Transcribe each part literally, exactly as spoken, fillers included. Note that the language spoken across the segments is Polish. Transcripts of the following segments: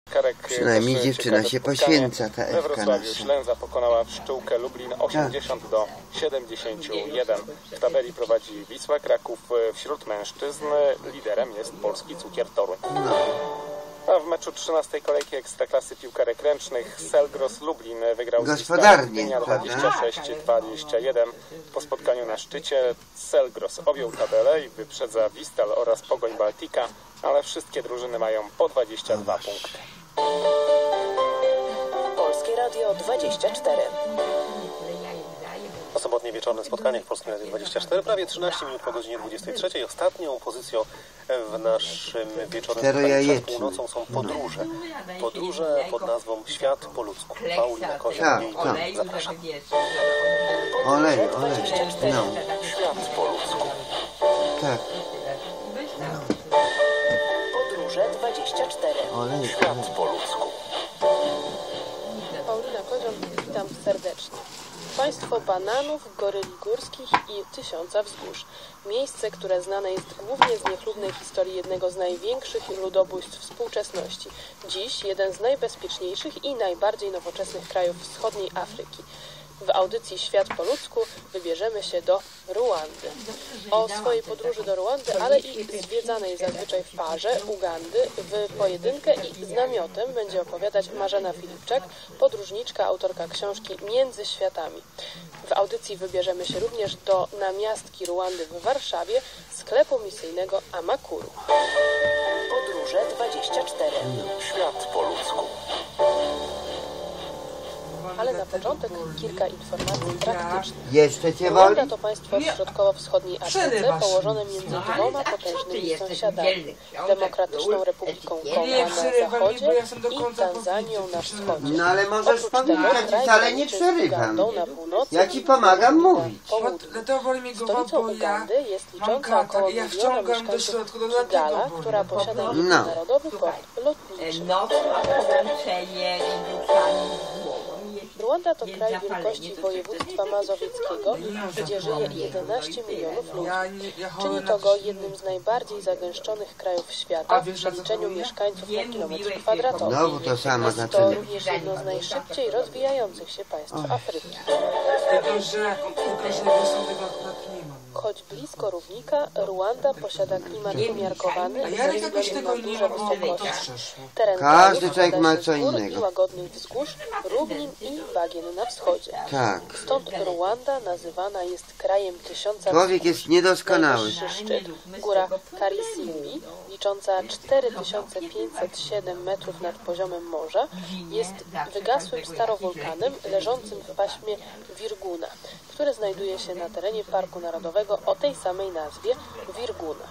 Przynajmniej dziewczyna się poświęca, ta we Wrocławiu Ślęza pokonała Pszczółkę Lublin osiemdziesiąt do siedemdziesięciu jeden. W tabeli prowadzi Wisła Kraków. Wśród mężczyzn liderem jest polski Cukier Toruń. No. A w meczu trzynastej kolejki Ekstraklasy piłkarek ręcznych Selgros Lublin wygrał gospodarnie, dwadzieścia sześć dwadzieścia jeden. Po spotkaniu na szczycie Selgros objął tabelę i wyprzedza Wistal oraz Pogoń Baltika, ale wszystkie drużyny mają po dwadzieścia dwa punkty. Polskie Radio dwadzieścia cztery. Po sobotnie wieczornym spotkaniach w Polskim Radiu dwadzieścia cztery, prawie trzynaście minut po godzinie dwudziestej trzeciej. Ostatnią pozycją w naszym wieczornym spotkaniu przed północą są podróże. Podróże pod nazwą Świat po ludzku. Paulina Kozioł, jej zapraszam. Olej, olej, no. Świat po ludzku. Tak. Podróże dwadzieścia cztery. Olej, Świat po ludzku. Paulina Kozioł, witam serdecznie. Państwo bananów, goryli górskich i tysiąca wzgórz. Miejsce, które znane jest głównie z niechlubnej historii jednego z największych ludobójstw współczesności. Dziś jeden z najbezpieczniejszych i najbardziej nowoczesnych krajów wschodniej Afryki. W audycji Świat po ludzku wybierzemy się do Ruandy. O swojej podróży do Ruandy, ale i zwiedzanej zazwyczaj w parze Ugandy w pojedynkę i z namiotem będzie opowiadać Marzena Filipczak, podróżniczka, autorka książki Między światami. W audycji wybierzemy się również do namiastki Ruandy w Warszawie, sklepu misyjnego Amakuru. Podróże dwadzieścia cztery. Świat po ludzku. Ale na początek kilka informacji praktycznych. Jeszcze cię Ruanda woli? to państwo w środkowo-wschodniej Afryce położone między dwoma potężnymi sąsiadami. Demokratyczną Republiką Konga na zachodzie i Tanzanią na wschodzie. No ale możesz Oprócz tego powiedzieć, kraj wcale graniczy nie z przerywam. Ugandą na północy Ja ci i pomagam na mówić. południu. Stolicą Ugandy jest mam licząca katar około i ja miliona wciągam do mieszkańców środku, do dlatego Kigala, boli. która posiada No. międzynarodowy port lotniczy. Nowe połączenie z duchami z głową. Ruanda to kraj wielkości województwa mazowieckiego, gdzie żyje jedenaście milionów ludzi. Czyni to go jednym z najbardziej zagęszczonych krajów świata w przeliczeniu mieszkańców na kilometr kwadratowy. Znowu to samo Jest to zaczyna. również jedno z najszybciej rozwijających się państw Afryki. Tylko, że, tylko, że wiosną tego akurat nie mam. Choć blisko równika, Ruanda posiada klimat umiarkowany A ze ja jakoś względu na tego nie duże mam, bo to wysokości. przeszło. Teren Każdy kraju człowiek składa ma się co z gór innego. i łagodnych wzgórz, równin i bagien na wschodzie. Tak. Stąd Ruanda nazywana jest krajem tysiąca Człowiek wzgórz. jest niedoskonały. Najwyższy szczyt, góra Karisimbi, licząca cztery tysiące pięćset siedem metrów nad poziomem morza, jest wygasłym starowulkanem leżącym w paśmie Virguna, który znajduje się na terenie Parku Narodowego o tej samej nazwie Virguna.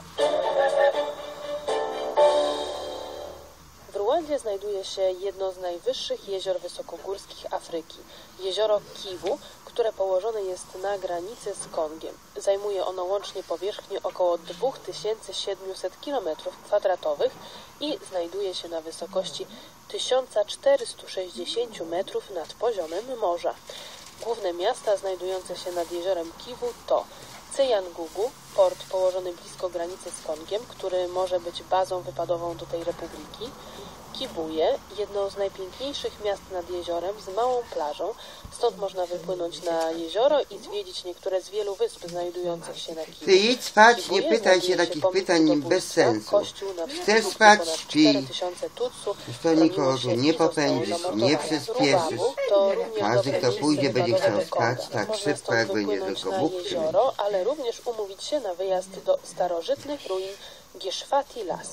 W Ruandzie znajduje się jedno z najwyższych jezior wysokogórskich Afryki, jezioro Kivu, które położone jest na granicy z Kongiem. Zajmuje ono łącznie powierzchnię około dwa tysiące siedemset kilometrów kwadratowych i znajduje się na wysokości tysiąc czterysta sześćdziesiąt metrów nad poziomem morza. Główne miasta znajdujące się nad jeziorem Kivu to Cyangugu, port położony blisko granicy z Kongiem, który może być bazą wypadową do tej republiki, Kibuye, jedno z najpiękniejszych miast nad jeziorem z małą plażą, stąd można wypłynąć na jezioro i zwiedzić niektóre z wielu wysp znajdujących się na Kivu. Ty idź spać, nie Kibuye pytaj się znajduje takich pomiędzy pytań bez ludobójstwa, sensu. kościół na Chcesz wschód, spać, ponad śpi. cztery tysiące Tutsu, Już to nikogo tu nie popędzisz, nie przyspieszysz. Każdy, kto pójdzie, będzie chciał spać tak szybko, jak będzie tylko Bóg na chce. jezioro, ale również umówić się na wyjazd do starożytnych ruin Gishwati Las.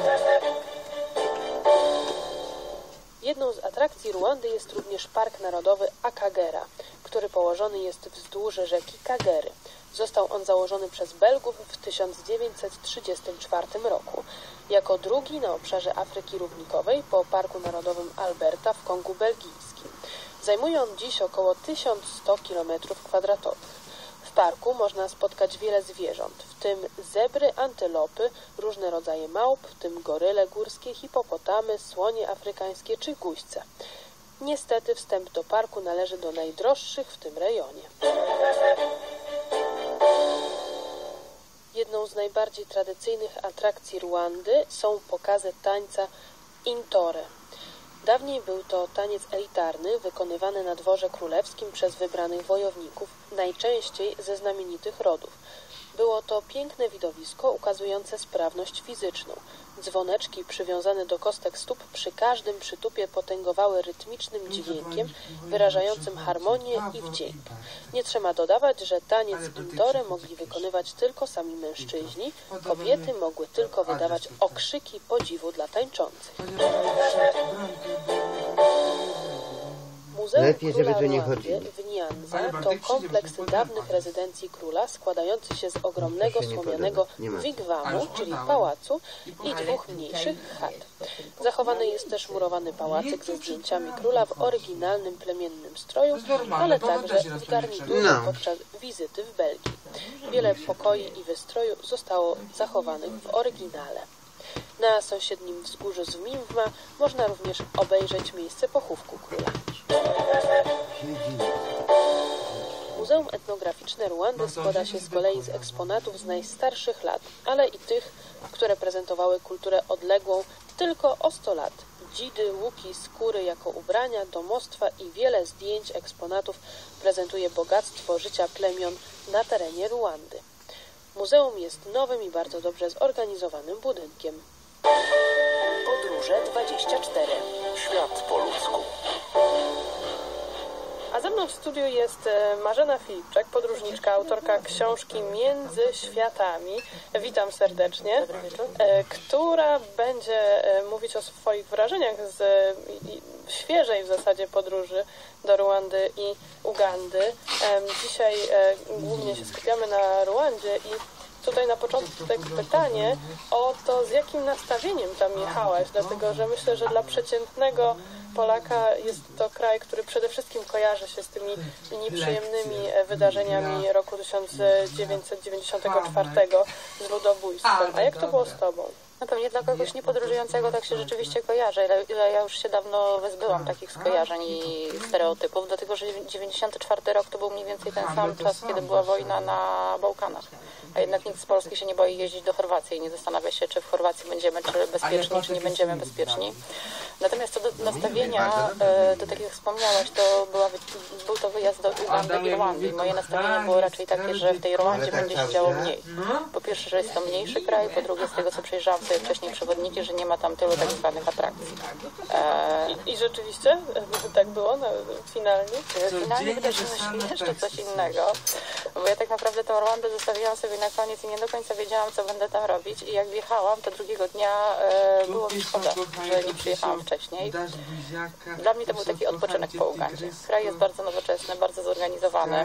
Jedną z atrakcji Ruandy jest również Park Narodowy Akagera, który położony jest wzdłuż rzeki Kagery. Został on założony przez Belgów w tysiąc dziewięćset trzydziestym czwartym roku. Jako drugi na obszarze Afryki Równikowej po Parku Narodowym Alberta w Kongu Belgijskim. Zajmuje on dziś około tysiąc sto kilometrów kwadratowych. W parku można spotkać wiele zwierząt, w tym zebry, antylopy, różne rodzaje małp, w tym goryle górskie, hipopotamy, słonie afrykańskie czy guźce. Niestety wstęp do parku należy do najdroższych w tym rejonie. Jedną z najbardziej tradycyjnych atrakcji Ruandy są pokazy tańca Intore. Dawniej był to taniec elitarny, wykonywany na dworze królewskim przez wybranych wojowników, najczęściej ze znamienitych rodów. Było to piękne widowisko ukazujące sprawność fizyczną. Dzwoneczki przywiązane do kostek stóp przy każdym przytupie potęgowały rytmicznym dźwiękiem wyrażającym harmonię i wdzięk. Nie trzeba dodawać, że taniec Intorę mogli wykonywać tylko sami mężczyźni, kobiety mogły tylko wydawać okrzyki podziwu dla tańczących. Muzeum Lepiej, żeby Króla tu nie Rwandy chodzili. w Nyanza to kompleks dawnych rezydencji króla składający się z ogromnego To się nie słomianego podoba. Nie ma. wigwamu, czyli pałacu, i dwóch mniejszych chat. Zachowany jest też murowany pałacyk ze zdjęciami króla w oryginalnym plemiennym stroju, ale także w garniturze No. podczas wizyty w Belgii. Wiele pokoi i wystroju zostało zachowanych w oryginale. Na sąsiednim wzgórzu z Mimwma można również obejrzeć miejsce pochówku króla. Muzeum Etnograficzne Rwandy składa się z kolei z eksponatów z najstarszych lat, ale i tych, które prezentowały kulturę odległą tylko o sto lat. Dzidy, łuki, skóry jako ubrania, domostwa i wiele zdjęć eksponatów prezentuje bogactwo życia plemion na terenie Rwandy. Muzeum jest nowym i bardzo dobrze zorganizowanym budynkiem. Podróże dwadzieścia cztery. Świat po ludzku. A ze mną w studiu jest e, Marzena Filipczak, podróżniczka, autorka książki Między Światami. Witam serdecznie. E, która będzie e, mówić o swoich wrażeniach z e, i, świeżej w zasadzie podróży do Rwandy i Ugandy. E, dzisiaj e, głównie się skupiamy na Rwandzie i tutaj na początek pytanie o to, z jakim nastawieniem tam jechałaś, dlatego że myślę, że dla przeciętnego Polaka jest to kraj, który przede wszystkim kojarzy się z tymi nieprzyjemnymi wydarzeniami roku tysiąc dziewięćset dziewięćdziesiątego czwartego z ludobójstwem. A jak to było z tobą? No pewnie dla kogoś niepodróżującego tak się rzeczywiście kojarzy, ale ja już się dawno wyzbyłam takich skojarzeń i stereotypów, dlatego że dziewięćdziesiąty czwarty rok to był mniej więcej ten sam czas, kiedy była wojna na Bałkanach. A jednak nikt z Polski się nie boi jeździć do Chorwacji i nie zastanawia się, czy w Chorwacji będziemy czy bezpieczni, czy nie będziemy bezpieczni. Natomiast co do nastawienia, to tak jak wspomniałaś, to była, był to wyjazd do Ugandy i Rwandy. I moje nastawienie było raczej takie, że w tej Rwandzie będzie się działo mniej. Po pierwsze, że jest to mniejszy kraj, po drugie, z tego co przejrzałam sobie wcześniej przewodniki, że nie ma tam tylu tak zwanych atrakcji. E... I, I rzeczywiście tak było no, finalnie? Finalnie wydarzyło się jeszcze coś innego, bo ja tak naprawdę tę Rwandę zostawiłam sobie na koniec i nie do końca wiedziałam, co będę tam robić. I jak wjechałam, to drugiego dnia e, było mi szkoda, że nie przyjechałam wcześniej. Dla mnie to był taki odpoczynek po Ugandzie. Kraj jest bardzo nowoczesny, bardzo zorganizowany,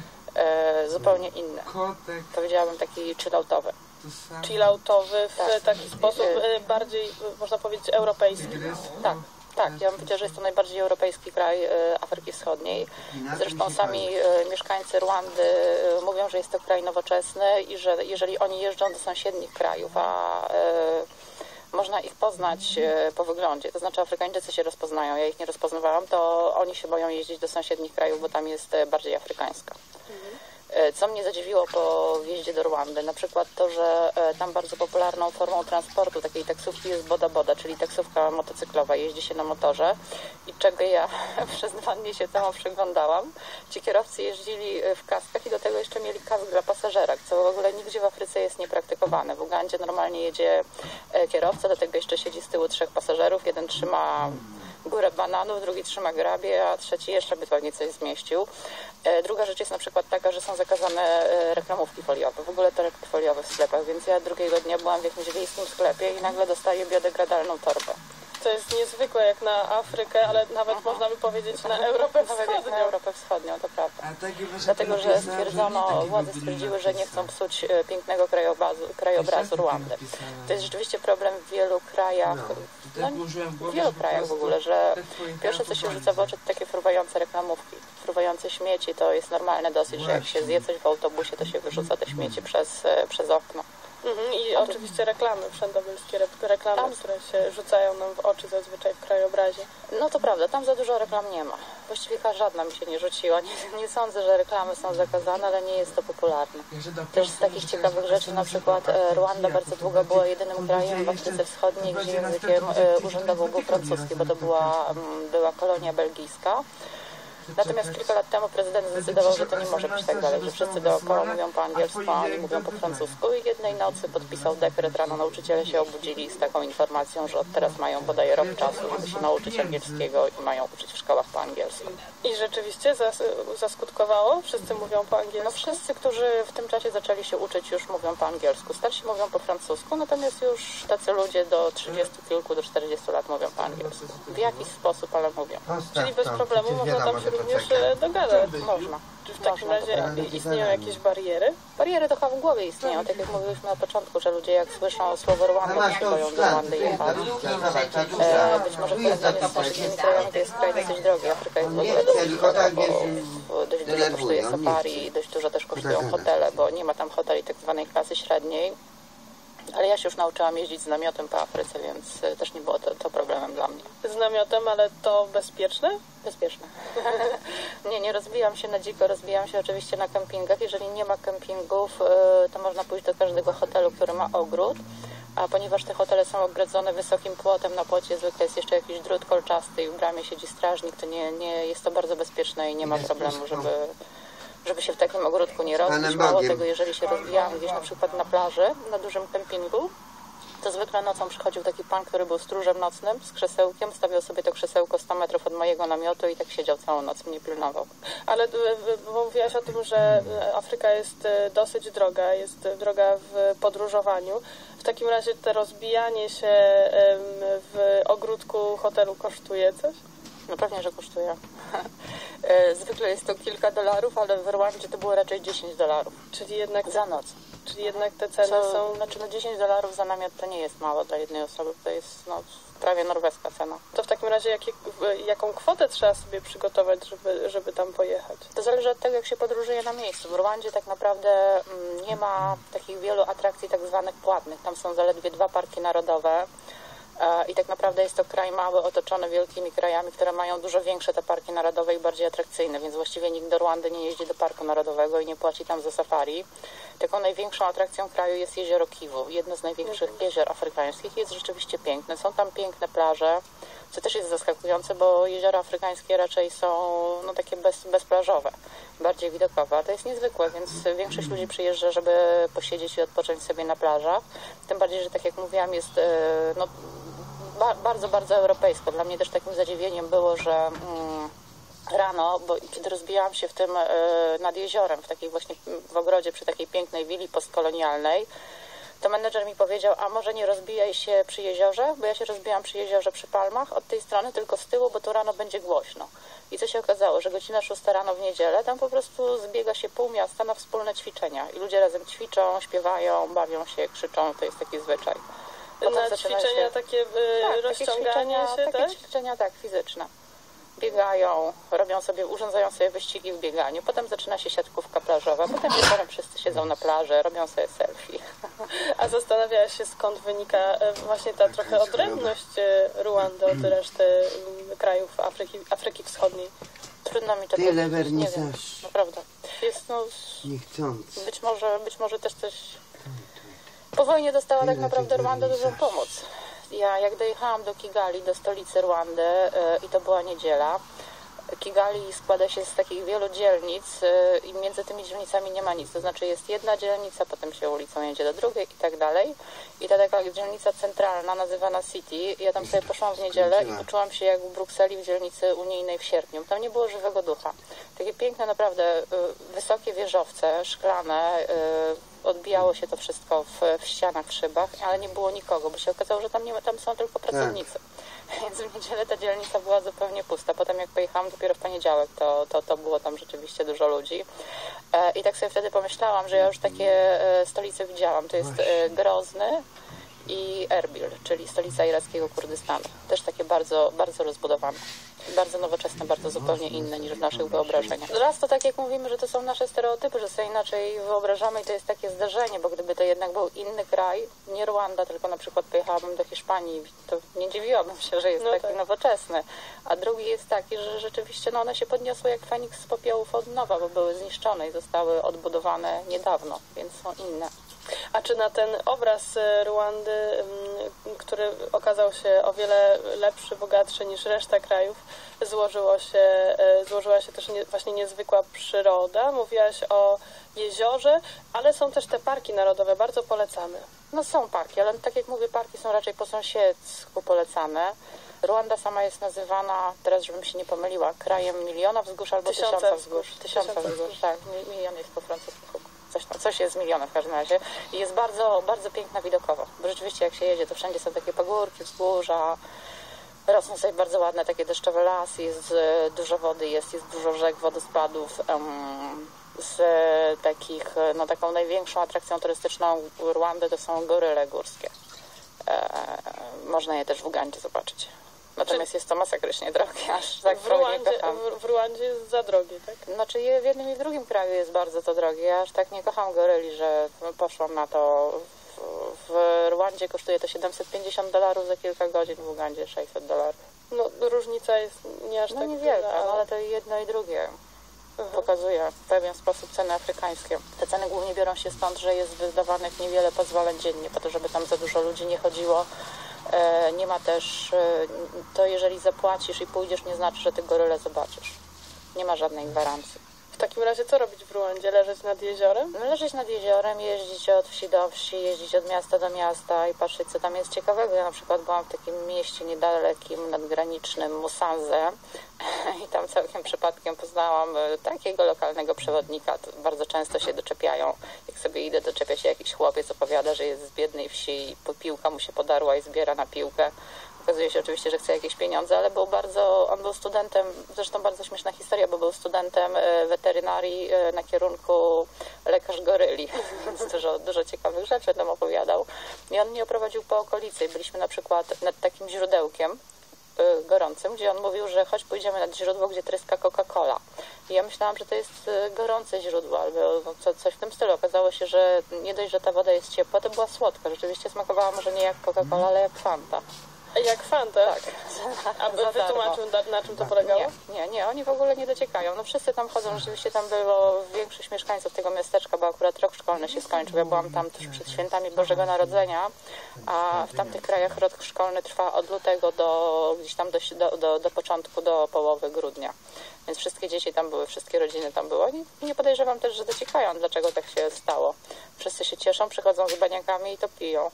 e, zupełnie inny. Powiedziałabym taki chilloutowy. Chilloutowy w tak. taki sposób e, bardziej, można powiedzieć, europejski. Tak. Tak, ja bym powiedziała, że jest to najbardziej europejski kraj e, Afryki Wschodniej. Zresztą sami e, mieszkańcy Rwandy e, mówią, że jest to kraj nowoczesny i że jeżeli oni jeżdżą do sąsiednich krajów, a e, można ich poznać e, po wyglądzie, to znaczy Afrykańczycy się rozpoznają, ja ich nie rozpoznawałam, to oni się boją jeździć do sąsiednich krajów, bo tam jest e, bardziej afrykańska. Mhm. Co mnie zadziwiło po wjeździe do Rwandy, na przykład to, że tam bardzo popularną formą transportu takiej taksówki jest boda boda, czyli taksówka motocyklowa, jeździ się na motorze i czego ja przez dwa dni się temu przyglądałam. Ci kierowcy jeździli w kaskach i do tego jeszcze mieli kask dla pasażera, co w ogóle nigdzie w Afryce jest niepraktykowane. W Ugandzie normalnie jedzie kierowca, do tego jeszcze siedzi z tyłu trzech pasażerów, jeden trzyma górę bananów, drugi trzyma grabie, a trzeci jeszcze by pewnie coś zmieścił. Druga rzecz jest na przykład taka, że są zakazane reklamówki foliowe, w ogóle torebki foliowe w sklepach, więc ja drugiego dnia byłam w jakimś wiejskim sklepie i nagle dostaję biodegradalną torbę. To jest niezwykłe jak na Afrykę, ale nawet Aha. można by powiedzieć na Europę Nawet Wschodnią. na Europę Wschodnią, to prawda. Dlatego, że stwierdzono, władze stwierdziły, że nie chcą psuć pięknego krajobrazu, krajobrazu Rwandy. To jest rzeczywiście problem w wielu krajach, no, w wielu krajach w ogóle, że pierwsze co się rzuca w oczy to takie fruwające reklamówki. Fruwające śmieci to jest normalne dosyć, że jak się zje coś w autobusie, to się wyrzuca te śmieci przez, przez okno. Mhm, I oczywiście reklamy, wszędobylskie reklamy, tam, które się rzucają nam w oczy zazwyczaj w krajobrazie. No to prawda, tam za dużo reklam nie ma. Właściwie żadna mi się nie rzuciła. Nie, nie sądzę, że reklamy są zakazane, ale nie jest to popularne. Też z takich ciekawych rzeczy, na przykład Rwanda bardzo długo była jedynym krajem w Afryce Wschodniej, gdzie językiem urzędowym był francuski, bo to była, była kolonia belgijska. Natomiast kilka lat temu prezydent zdecydował, że to nie może być tak dalej, że wszyscy dookoła mówią po angielsku, a oni mówią po francusku i jednej nocy podpisał dekret, rano nauczyciele się obudzili z taką informacją, że od teraz mają bodaj rok czasu, żeby się nauczyć angielskiego i mają uczyć w szkołach po angielsku. I rzeczywiście zas zaskutkowało? Wszyscy mówią po angielsku? No wszyscy, którzy w tym czasie zaczęli się uczyć, już mówią po angielsku. Starsi mówią po francusku, natomiast już tacy ludzie do trzydziestu kilku, do czterdziestu lat mówią po angielsku. W jakiś sposób, ale mówią. Czyli bez problemu można tam się również dogadać. Można. Czy w takim razie istnieją jakieś bariery? Bariery to chyba w głowie istnieją, tak jak mówiliśmy na początku, że ludzie jak słyszą słowo Rwanda, to się boją do Rwandy jechać. E, być może w porównaniu z sąsiednimi krajami to jest kraj dosyć drogi. Afryka jest w ogóle dosyć droga, bo dość dużo kosztuje safari, dość dużo też kosztują hotele, bo nie ma tam hoteli tak zwanej klasy średniej. Ale ja się już nauczyłam jeździć z namiotem po Afryce, więc też nie było to, to problemem dla mnie. Z namiotem, ale to bezpieczne? Bezpieczne. nie, nie rozbijam się na dziko, rozbijam się oczywiście na kempingach. Jeżeli nie ma kempingów, to można pójść do każdego hotelu, który ma ogród. A ponieważ te hotele są ogrodzone wysokim płotem, na płocie zwykle jest jeszcze jakiś drut kolczasty i w bramie siedzi strażnik, to nie, nie jest to bardzo bezpieczne i nie ma problemu, żeby... żeby się w takim ogródku nie rozbić. Mało tego, jeżeli się rozbijałam gdzieś na przykład na plaży, na dużym kempingu, to zwykle nocą przychodził taki pan, który był stróżem nocnym z krzesełkiem, stawiał sobie to krzesełko sto metrów od mojego namiotu i tak siedział całą noc, mnie pilnował. Ale bo mówiłaś o tym, że Afryka jest dosyć droga, jest droga w podróżowaniu. W takim razie to rozbijanie się w ogródku hotelu kosztuje coś? No pewnie, że kosztuje. Zwykle jest to kilka dolarów, ale w Rwandzie to było raczej dziesięć dolarów. Czyli jednak za noc. Czyli jednak te ceny Co, są... Znaczy no dziesięć dolarów za namiot to nie jest mało dla jednej osoby, to jest no, prawie norweska cena. To w takim razie jakie, jaką kwotę trzeba sobie przygotować, żeby, żeby tam pojechać? To zależy od tego, jak się podróżuje na miejscu. W Rwandzie tak naprawdę mm, nie ma takich wielu atrakcji tak zwanych płatnych. Tam są zaledwie dwa parki narodowe. I tak naprawdę jest to kraj mały, otoczony wielkimi krajami, które mają dużo większe te parki narodowe i bardziej atrakcyjne, więc właściwie nikt do Rwandy nie jeździ do parku narodowego i nie płaci tam za safari. Taką największą atrakcją kraju jest jezioro Kivu, jedno z największych jezior afrykańskich. Jest rzeczywiście piękne, są tam piękne plaże, co też jest zaskakujące, bo jeziora afrykańskie raczej są no, takie bez, bezplażowe, bardziej widokowe, a to jest niezwykłe, więc większość ludzi przyjeżdża, żeby posiedzieć i odpocząć sobie na plażach. Tym bardziej, że tak jak mówiłam, jest no, bardzo, bardzo europejsko. Dla mnie też takim zadziwieniem było, że mm, rano, bo kiedy rozbijałam się w tym y, nad jeziorem, w takiej właśnie w ogrodzie przy takiej pięknej willi postkolonialnej, to menedżer mi powiedział, a może nie rozbijaj się przy jeziorze, bo ja się rozbijałam przy jeziorze przy palmach, od tej strony tylko z tyłu, bo tu rano będzie głośno. I co się okazało, że godzina szósta rano w niedzielę, tam po prostu zbiega się pół miasta na wspólne ćwiczenia i ludzie razem ćwiczą, śpiewają, bawią się, krzyczą, to jest taki zwyczaj. Potem na ćwiczenia się... takie y, tak, rozciąganie takie się, takie tak? ćwiczenia, tak, fizyczne. Biegają, robią sobie, urządzają sobie wyścigi w bieganiu, potem zaczyna się siatkówka plażowa, potem wieczorem wszyscy siedzą na plaży, robią sobie selfie. A zastanawiałaś się, skąd wynika właśnie ta trochę odrębność Rwandy od reszty krajów Afryki, Afryki Wschodniej? Trudno mi to Tyle powiedzieć, nie wiem, naprawdę. Jest no, być może, być może też coś... Po wojnie dostała tak naprawdę Rwanda dużą pomoc. Ja jak dojechałam do Kigali, do stolicy Rwandy yy, i to była niedziela, Kigali składa się z takich wielu dzielnic yy, i między tymi dzielnicami nie ma nic. To znaczy jest jedna dzielnica, potem się ulicą jedzie do drugiej i tak dalej. I ta taka dzielnica centralna nazywana City, ja tam sobie poszłam w niedzielę i poczułam się jak w Brukseli w dzielnicy unijnej w sierpniu. Tam nie było żywego ducha. Takie piękne naprawdę yy, wysokie wieżowce, szklane, yy, odbijało się to wszystko w, w ścianach, w szybach, ale nie było nikogo, bo się okazało, że tam, nie, tam są tylko pracownicy. Tak. Więc w niedzielę ta dzielnica była zupełnie pusta. Potem jak pojechałam dopiero w poniedziałek, to, to, to było tam rzeczywiście dużo ludzi. E, I tak sobie wtedy pomyślałam, że ja już takie e, stolice widziałam. To jest e, Grozny i Erbil, czyli stolica irackiego Kurdystanu. Też takie bardzo, bardzo rozbudowane. Bardzo nowoczesne, bardzo zupełnie inne niż w naszych wyobrażeniach. Raz to tak jak mówimy, że to są nasze stereotypy, że sobie inaczej wyobrażamy i to jest takie zderzenie, bo gdyby to jednak był inny kraj, nie Rwanda, tylko na przykład pojechałabym do Hiszpanii, to nie dziwiłabym się, że jest no taki tak. nowoczesny. A drugi jest taki, że rzeczywiście no one się podniosły jak Feniks z popiołów od nowa, bo były zniszczone i zostały odbudowane niedawno, więc są inne. A czy na ten obraz Rwandy, który okazał się o wiele lepszy, bogatszy niż reszta krajów, złożyło się, złożyła się też nie, właśnie niezwykła przyroda? Mówiłaś o jeziorze, ale są też te parki narodowe, bardzo polecamy. No są parki, ale tak jak mówię, parki są raczej po sąsiedzku polecane. Rwanda sama jest nazywana, teraz żebym się nie pomyliła, krajem miliona wzgórz albo tysiąca, tysiąca wzgórz. Tysiąca, tysiąca wzgórz, wzgórz, tak. Milion jest po francusku. Coś, tam, coś jest z milionem w każdym razie. I jest bardzo, bardzo piękna widokowo. Bo rzeczywiście jak się jedzie, to wszędzie są takie pagórki, wzgórza. Rosną sobie bardzo ładne takie deszczowe lasy, jest dużo wody, jest, jest dużo rzek, wodospadów. Um, z takich, no taką największą atrakcją turystyczną Rwandy to są goryle górskie. E, można je też w Ugandzie zobaczyć. Natomiast jest to masakrycznie drogie, aż tak w Rwandzie, w, w Rwandzie jest za drogie, tak? Znaczy w jednym i w drugim kraju jest bardzo to drogie. Aż tak nie kocham goryli, że poszłam na to. W, w Rwandzie kosztuje to siedemset pięćdziesiąt dolarów za kilka godzin, w Ugandzie sześćset dolarów. No różnica jest nie aż no, tak niewielka, ale... no, ale to jedno i drugie mhm. pokazuje w pewien sposób ceny afrykańskie. Te ceny głównie biorą się stąd, że jest wydawanych niewiele pozwoleń dziennie, po to, żeby tam za dużo ludzi nie chodziło. Nie ma też, to jeżeli zapłacisz i pójdziesz, nie znaczy, że ty goryle zobaczysz. Nie ma żadnej gwarancji. W takim razie co robić w Rwandzie? Leżeć nad jeziorem? Leżeć nad jeziorem, jeździć od wsi do wsi, jeździć od miasta do miasta i patrzeć, co tam jest ciekawego. Ja na przykład byłam w takim mieście niedalekim, nadgranicznym, Musanze i tam całkiem przypadkiem poznałam takiego lokalnego przewodnika. To bardzo często się doczepiają. Jak sobie idę, doczepia się jakiś chłopiec, opowiada, że jest z biednej wsi i piłka mu się podarła i zbiera na piłkę. Okazuje się oczywiście, że chce jakieś pieniądze, ale był bardzo, on był studentem, zresztą bardzo śmieszna historia, bo był studentem weterynarii na kierunku lekarz goryli, więc dużo, dużo ciekawych rzeczy tam opowiadał. I on mnie oprowadził po okolicy i byliśmy na przykład nad takim źródełkiem gorącym, gdzie on mówił, że choć pójdziemy nad źródło, gdzie tryska Coca-Cola. I ja myślałam, że to jest gorące źródło albo co, coś w tym stylu. Okazało się, że nie dość, że ta woda jest ciepła, to była słodka. Rzeczywiście smakowała może nie jak Coca-Cola, ale jak Fanta. Jak Fanta? Tak. A wytłumaczył, na czym to polegało? Nie, nie, nie, oni w ogóle nie dociekają. No wszyscy tam chodzą, rzeczywiście tam było większość mieszkańców tego miasteczka, bo akurat rok szkolny się skończył. Ja byłam tam tuż przed świętami Bożego Narodzenia, a w tamtych krajach rok szkolny trwa od lutego do gdzieś tam do, do, do, do początku, do połowy grudnia. Więc wszystkie dzieci tam były, wszystkie rodziny tam były. Oni nie podejrzewam też, że dociekają, dlaczego tak się stało. Wszyscy się cieszą, przychodzą z baniakami i to piją.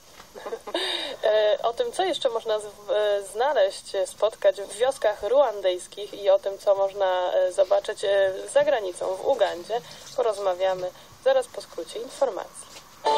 O tym, co jeszcze można znaleźć, spotkać w wioskach ruandyjskich i o tym, co można zobaczyć za granicą w Ugandzie, porozmawiamy zaraz po skrócie informacji.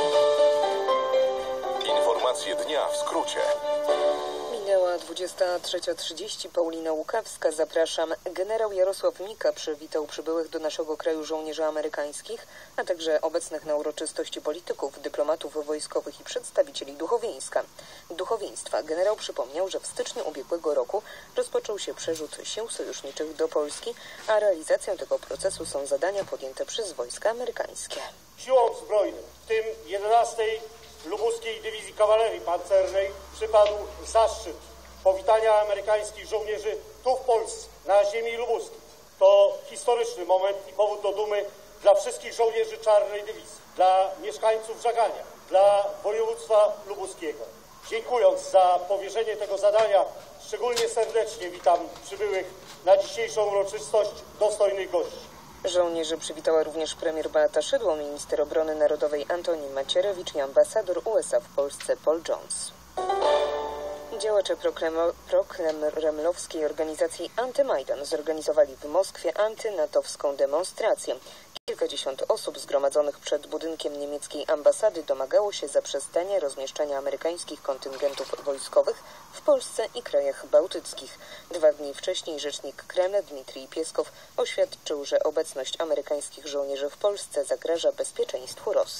Informacje dnia w skrócie. Minęła dwudziesta trzecia trzydzieści. Paulina Łukawska. Zapraszam. Generał Jarosław Mika przywitał przybyłych do naszego kraju żołnierzy amerykańskich, a także obecnych na uroczystości polityków, dyplomatów wojskowych i przedstawicieli duchowieństwa. duchowieństwa. Generał przypomniał, że w styczniu ubiegłego roku rozpoczął się przerzut sił sojuszniczych do Polski, a realizacją tego procesu są zadania podjęte przez wojska amerykańskie. Siłom zbrojnym, w tym jedenastej Lubuskiej Dywizji Kawalerii Pancernej, przypadł zaszczyt powitania amerykańskich żołnierzy tu w Polsce, na ziemi lubuskiej. To historyczny moment i powód do dumy dla wszystkich żołnierzy Czarnej Dywizji, dla mieszkańców Żagania, dla województwa lubuskiego. Dziękując za powierzenie tego zadania, szczególnie serdecznie witam przybyłych na dzisiejszą uroczystość dostojnych gości. Żołnierzy przywitała również premier Beata Szydło, minister obrony narodowej Antoni Macierewicz i ambasador U S A w Polsce Paul Jones. Działacze prokremlowskiej organizacji Antymajdan zorganizowali w Moskwie antynatowską demonstrację. Kilkadziesiąt osób zgromadzonych przed budynkiem niemieckiej ambasady domagało się zaprzestania rozmieszczania amerykańskich kontyngentów wojskowych w Polsce i krajach bałtyckich. Dwa dni wcześniej rzecznik Kremla Dmitrij Pieskow oświadczył, że obecność amerykańskich żołnierzy w Polsce zagraża bezpieczeństwu Rosji.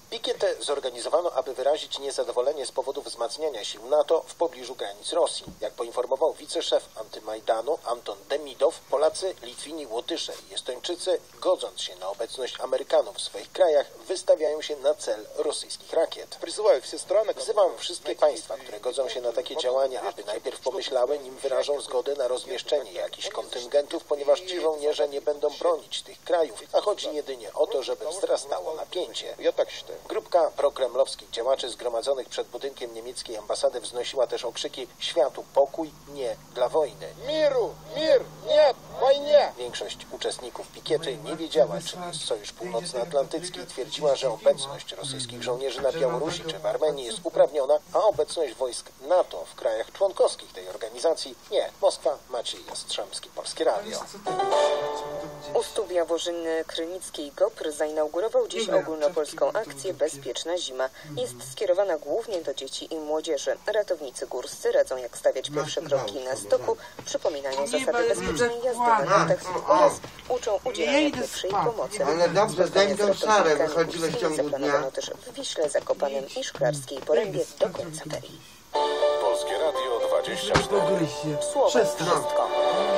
Pikietę zorganizowano, aby wyrazić niezadowolenie z powodu wzmacniania sił NATO w pobliżu granic Rosji. Jak poinformował wiceszef Antymajdanu Anton Demidow, Polacy, Litwini, Łotysze i Estończycy, godząc się na obecność Amerykanów w swoich krajach, wystawiają się na cel rosyjskich rakiet. Wzywam wszystkie państwa, które godzą się na takie działania, aby najpierw pomyślały, nim wyrażą zgodę na rozmieszczenie jakichś kontyngentów, ponieważ ci żołnierze nie będą bronić tych krajów, a chodzi jedynie o to, żeby wzrastało napięcie. Grupka prokremlowskich działaczy zgromadzonych przed budynkiem niemieckiej ambasady wznosiła też okrzyki „Światu pokój, nie dla wojny”. Miru, mir, nie, wojnie! Większość uczestników pikiety nie wiedziała, czym jest Sojusz Północnoatlantycki i twierdziła, że obecność rosyjskich żołnierzy na Białorusi czy w Armenii jest uprawniona, a obecność wojsk NATO w krajach członkowskich tej organizacji nie. Moskwa, Maciej Jastrzębski, Polskie Radio. U stóp Jaworzyny Krynickiej GOPR zainaugurował dziś ogólnopolską akcję Bezpieczna Zima. Jest skierowana głównie do dzieci i młodzieży. Ratownicy górscy radzą, jak stawiać pierwsze kroki na stoku, przypominają zasady bezpiecznej jazdy na nartach oraz uczą udzielania pierwszej pomocy. Ale dobrze, daj tą szarę, wychodzimy w ciągu dnia. Zaplanowano też w Wiśle, Zakopanem i Szklarskiej Porębie do końca ferii. Polskie Radio dwadzieścia cztery. Słowo wszystko.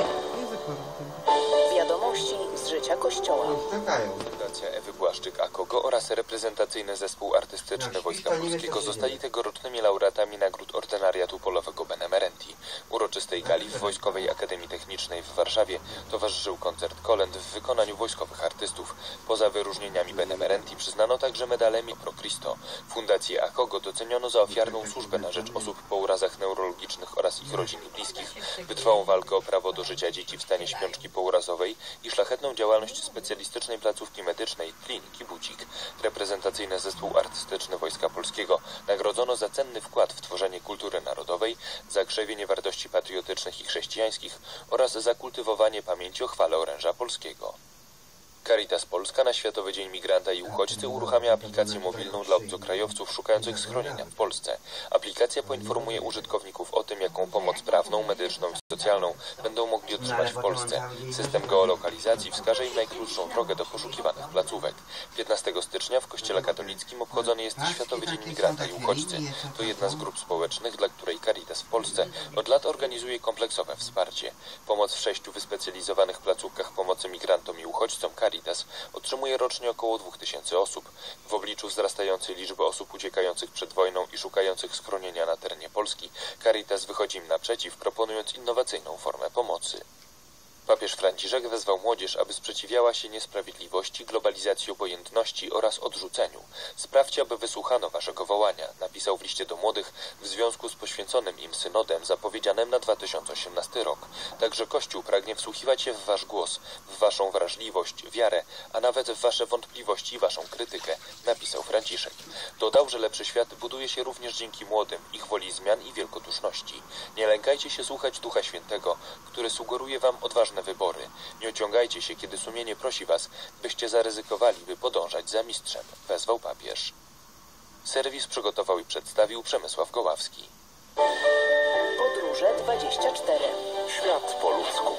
Wiadomości z życia Kościoła. Fundacja Ewy Błaszczyk Akogo oraz reprezentacyjny zespół artystyczny Wojska Polskiego zostali tegorocznymi laureatami nagród Ordynariatu Polowego Benemerenti. Uroczystej gali w Wojskowej Akademii Technicznej w Warszawie towarzyszył koncert kolęd w wykonaniu wojskowych artystów. Poza wyróżnieniami Benemerenti przyznano także medale Pro Christo. Fundację Akogo doceniono za ofiarną służbę na rzecz osób po urazach neurologicznych oraz ich rodzin i bliskich, wytrwałą walkę o prawo do życia dzieci w stanie śpiączki pourazowej i szlachetną działalność specjalistycznej placówki medycznej Kliniki Budzik. Reprezentacyjny zespół artystyczny Wojska Polskiego nagrodzono za cenny wkład w tworzenie kultury narodowej, za krzewienie wartości patriotycznych i chrześcijańskich oraz za kultywowanie pamięci o chwale oręża polskiego. Caritas Polska na Światowy Dzień Migranta i Uchodźcy uruchamia aplikację mobilną dla obcokrajowców szukających schronienia w Polsce. Aplikacja poinformuje użytkowników o tym, jaką pomoc prawną, medyczną i socjalną będą mogli otrzymać w Polsce. System geolokalizacji wskaże im najkrótszą drogę do poszukiwanych placówek. piętnastego stycznia w Kościele Katolickim obchodzony jest Światowy Dzień Migranta i Uchodźcy. To jedna z grup społecznych, dla której Caritas w Polsce od lat organizuje kompleksowe wsparcie. Pomoc w sześciu wyspecjalizowanych placówkach pomocy migrantom i uchodźcom Caritas otrzymuje rocznie około dwóch tysięcy osób. W obliczu wzrastającej liczby osób uciekających przed wojną i szukających schronienia na terenie Polski, Caritas wychodzi im naprzeciw, proponując innowacyjną formę pomocy. Papież Franciszek wezwał młodzież, aby sprzeciwiała się niesprawiedliwości, globalizacji obojętności oraz odrzuceniu. Sprawdźcie, aby wysłuchano waszego wołania, napisał w liście do młodych w związku z poświęconym im synodem zapowiedzianym na dwa tysiące osiemnasty rok. Także Kościół pragnie wsłuchiwać się w wasz głos, w waszą wrażliwość, wiarę, a nawet w wasze wątpliwości i waszą krytykę, napisał Franciszek. Dodał, że lepszy świat buduje się również dzięki młodym, ich woli zmian i wielkoduszności. Nie lękajcie się słuchać Ducha Świętego, który sugeruje wam odważne wybory. Nie ociągajcie się, kiedy sumienie prosi was, byście zaryzykowali, by podążać za mistrzem, wezwał papież. Serwis przygotował i przedstawił Przemysław Goławski. Podróże dwadzieścia cztery. Świat po ludzku.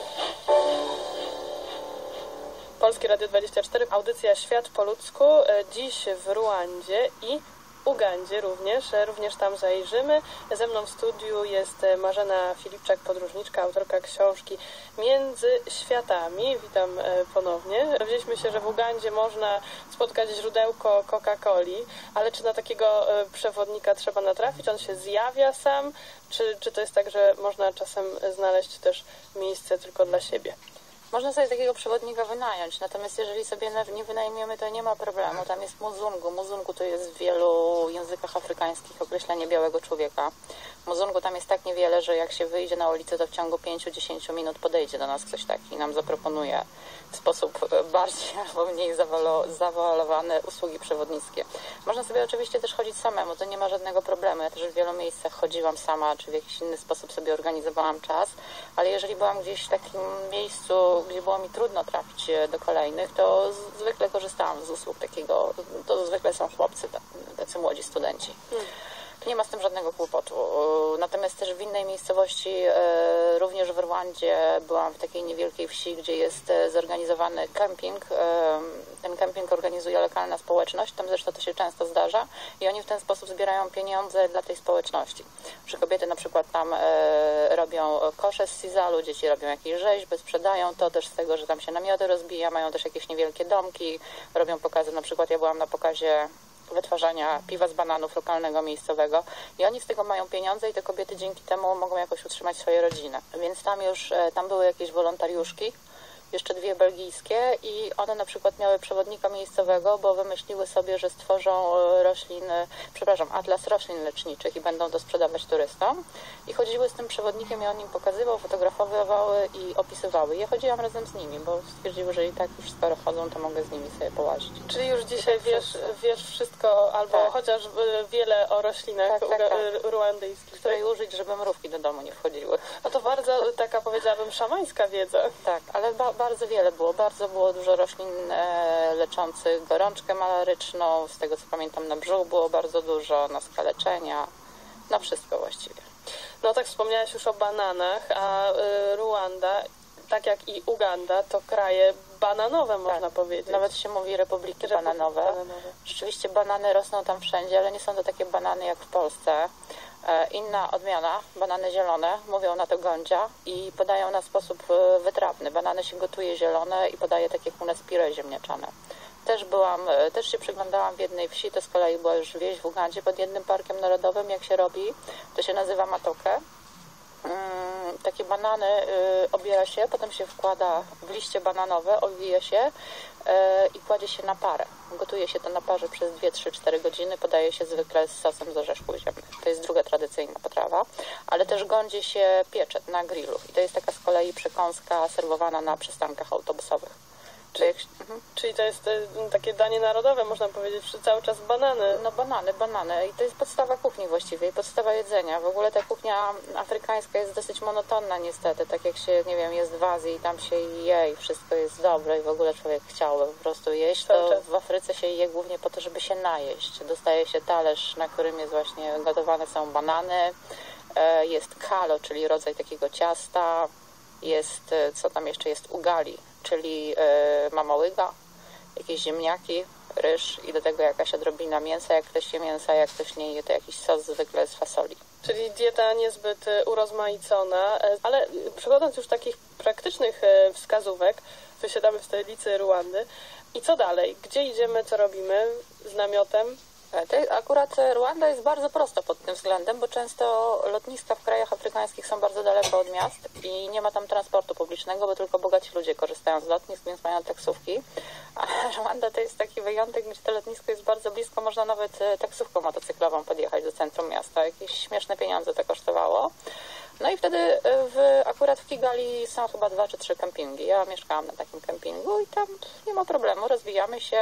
Polskie Radio dwadzieścia cztery, audycja Świat po ludzku, dziś w Ruandzie i Ugandzie również, również tam zajrzymy. Ze mną w studiu jest Marzena Filipczak, podróżniczka, autorka książki Między Światami. Witam ponownie. Dowiedzieliśmy się, że w Ugandzie można spotkać źródełko Coca-Coli, ale czy na takiego przewodnika trzeba natrafić? On się zjawia sam? Czy, czy to jest tak, że można czasem znaleźć też miejsce tylko dla siebie? Można sobie takiego przewodnika wynająć, natomiast jeżeli sobie nie wynajmiemy, to nie ma problemu. Tam jest muzungu. Muzungu to jest w wielu językach afrykańskich określenie białego człowieka. Muzungu tam jest tak niewiele, że jak się wyjdzie na ulicę, to w ciągu pięć do dziesięciu minut podejdzie do nas ktoś taki i nam zaproponuje w sposób bardziej albo mniej zawoalowane usługi przewodnickie. Można sobie oczywiście też chodzić samemu, to nie ma żadnego problemu. Ja też w wielu miejscach chodziłam sama, czy w jakiś inny sposób sobie organizowałam czas, ale jeżeli byłam gdzieś w takim miejscu, gdzie było mi trudno trafić do kolejnych, to zwykle korzystałam z usług takiego, to zwykle są chłopcy, tacy młodzi studenci. Hmm. Tu nie ma z tym żadnego kłopotu. Natomiast też w innej miejscowości, również w Rwandzie, byłam w takiej niewielkiej wsi, gdzie jest zorganizowany kemping. Ten kemping organizuje lokalna społeczność, tam zresztą to się często zdarza i oni w ten sposób zbierają pieniądze dla tej społeczności. Że kobiety na przykład tam robią kosze z sizalu, dzieci robią jakieś rzeźby, sprzedają to też z tego, że tam się namioty rozbija, mają też jakieś niewielkie domki, robią pokazy, na przykład ja byłam na pokazie wytwarzania piwa z bananów lokalnego, miejscowego i oni z tego mają pieniądze i te kobiety dzięki temu mogą jakoś utrzymać swoje rodziny. Więc tam już, tam były jakieś wolontariuszki, jeszcze dwie belgijskie i one na przykład miały przewodnika miejscowego, bo wymyśliły sobie, że stworzą rośliny, przepraszam, atlas roślin leczniczych i będą to sprzedawać turystom. I chodziły z tym przewodnikiem i on im pokazywał, fotografowały i opisywały. Ja chodziłam razem z nimi, bo stwierdziły, że i tak już skoro chodzą, to mogę z nimi sobie połazić. Czyli już dzisiaj tak wiesz, wiesz wszystko, albo tak. chociaż wiele o roślinach tak, tak, tak. ruandyjskich. Której użyć, żeby mrówki do domu nie wchodziły. No to bardzo taka, powiedziałabym, szamańska wiedza. Tak, ale ba bardzo wiele było. Bardzo było dużo roślin e, leczących gorączkę malaryczną. Z tego co pamiętam, na brzuch było bardzo dużo, na skaleczenia, na wszystko właściwie. No tak wspomniałaś już o bananach, a y, Ruanda, tak jak i Uganda, to kraje bananowe, można tak, powiedzieć. Nawet się mówi republiki Republik bananowe. bananowe. Rzeczywiście banany rosną tam wszędzie, ale nie są to takie banany jak w Polsce. E, inna odmiana, banany zielone, mówią na to gądzia i podają na sposób wytrawny. Banany się gotuje zielone i podaje tak jak u nas pire ziemniaczane. Też byłam, też się przyglądałam w jednej wsi, to z kolei była już wieś w Ugandzie pod jednym parkiem narodowym, jak się robi, to się nazywa matoke. Hmm, takie banany y, obiera się, potem się wkłada w liście bananowe, owija się y, i kładzie się na parę. Gotuje się to na parze przez dwie, trzy, cztery godziny, podaje się zwykle z sosem z orzeszków ziemnych. To jest druga tradycyjna potrawa, ale też gądzie się pieczet na grillu i to jest taka z kolei przekąska serwowana na przystankach autobusowych. Czyli, mhm. czyli to jest takie danie narodowe, można powiedzieć, cały czas banany. No banany, banany. I to jest podstawa kuchni właściwie i podstawa jedzenia. W ogóle ta kuchnia afrykańska jest dosyć monotonna niestety. Tak jak się, nie wiem, jest w Azji i tam się je i wszystko jest dobre i w ogóle człowiek chciałby po prostu jeść, to w Afryce się je głównie po to, żeby się najeść. Dostaje się talerz, na którym jest właśnie gotowane są banany, jest kalo, czyli rodzaj takiego ciasta, jest, co tam jeszcze jest, ugali, czyli y, mamałyga, jakieś ziemniaki, ryż i do tego jakaś odrobina mięsa. Jak ktoś je mięsa, jak ktoś nie je, to jakiś sos zwykle z fasoli. Czyli dieta niezbyt urozmaicona, ale przechodząc już takich praktycznych wskazówek, wysiadamy w stolicy Ruandy. I co dalej? Gdzie idziemy, co robimy z namiotem? Akurat Ruanda jest bardzo prosta pod tym względem, bo często lotniska w krajach afrykańskich są bardzo daleko od miast i nie ma tam transportu publicznego, bo tylko bogaci ludzie korzystają z lotnisk, więc mają taksówki. A Ruanda to jest taki wyjątek, gdzie to lotnisko jest bardzo blisko, można nawet taksówką motocyklową podjechać do centrum miasta. Jakieś śmieszne pieniądze to kosztowało. No i wtedy w, akurat w Kigali są chyba dwa czy trzy kempingi. Ja mieszkałam na takim kempingu i tam nie ma problemu, rozwijamy się.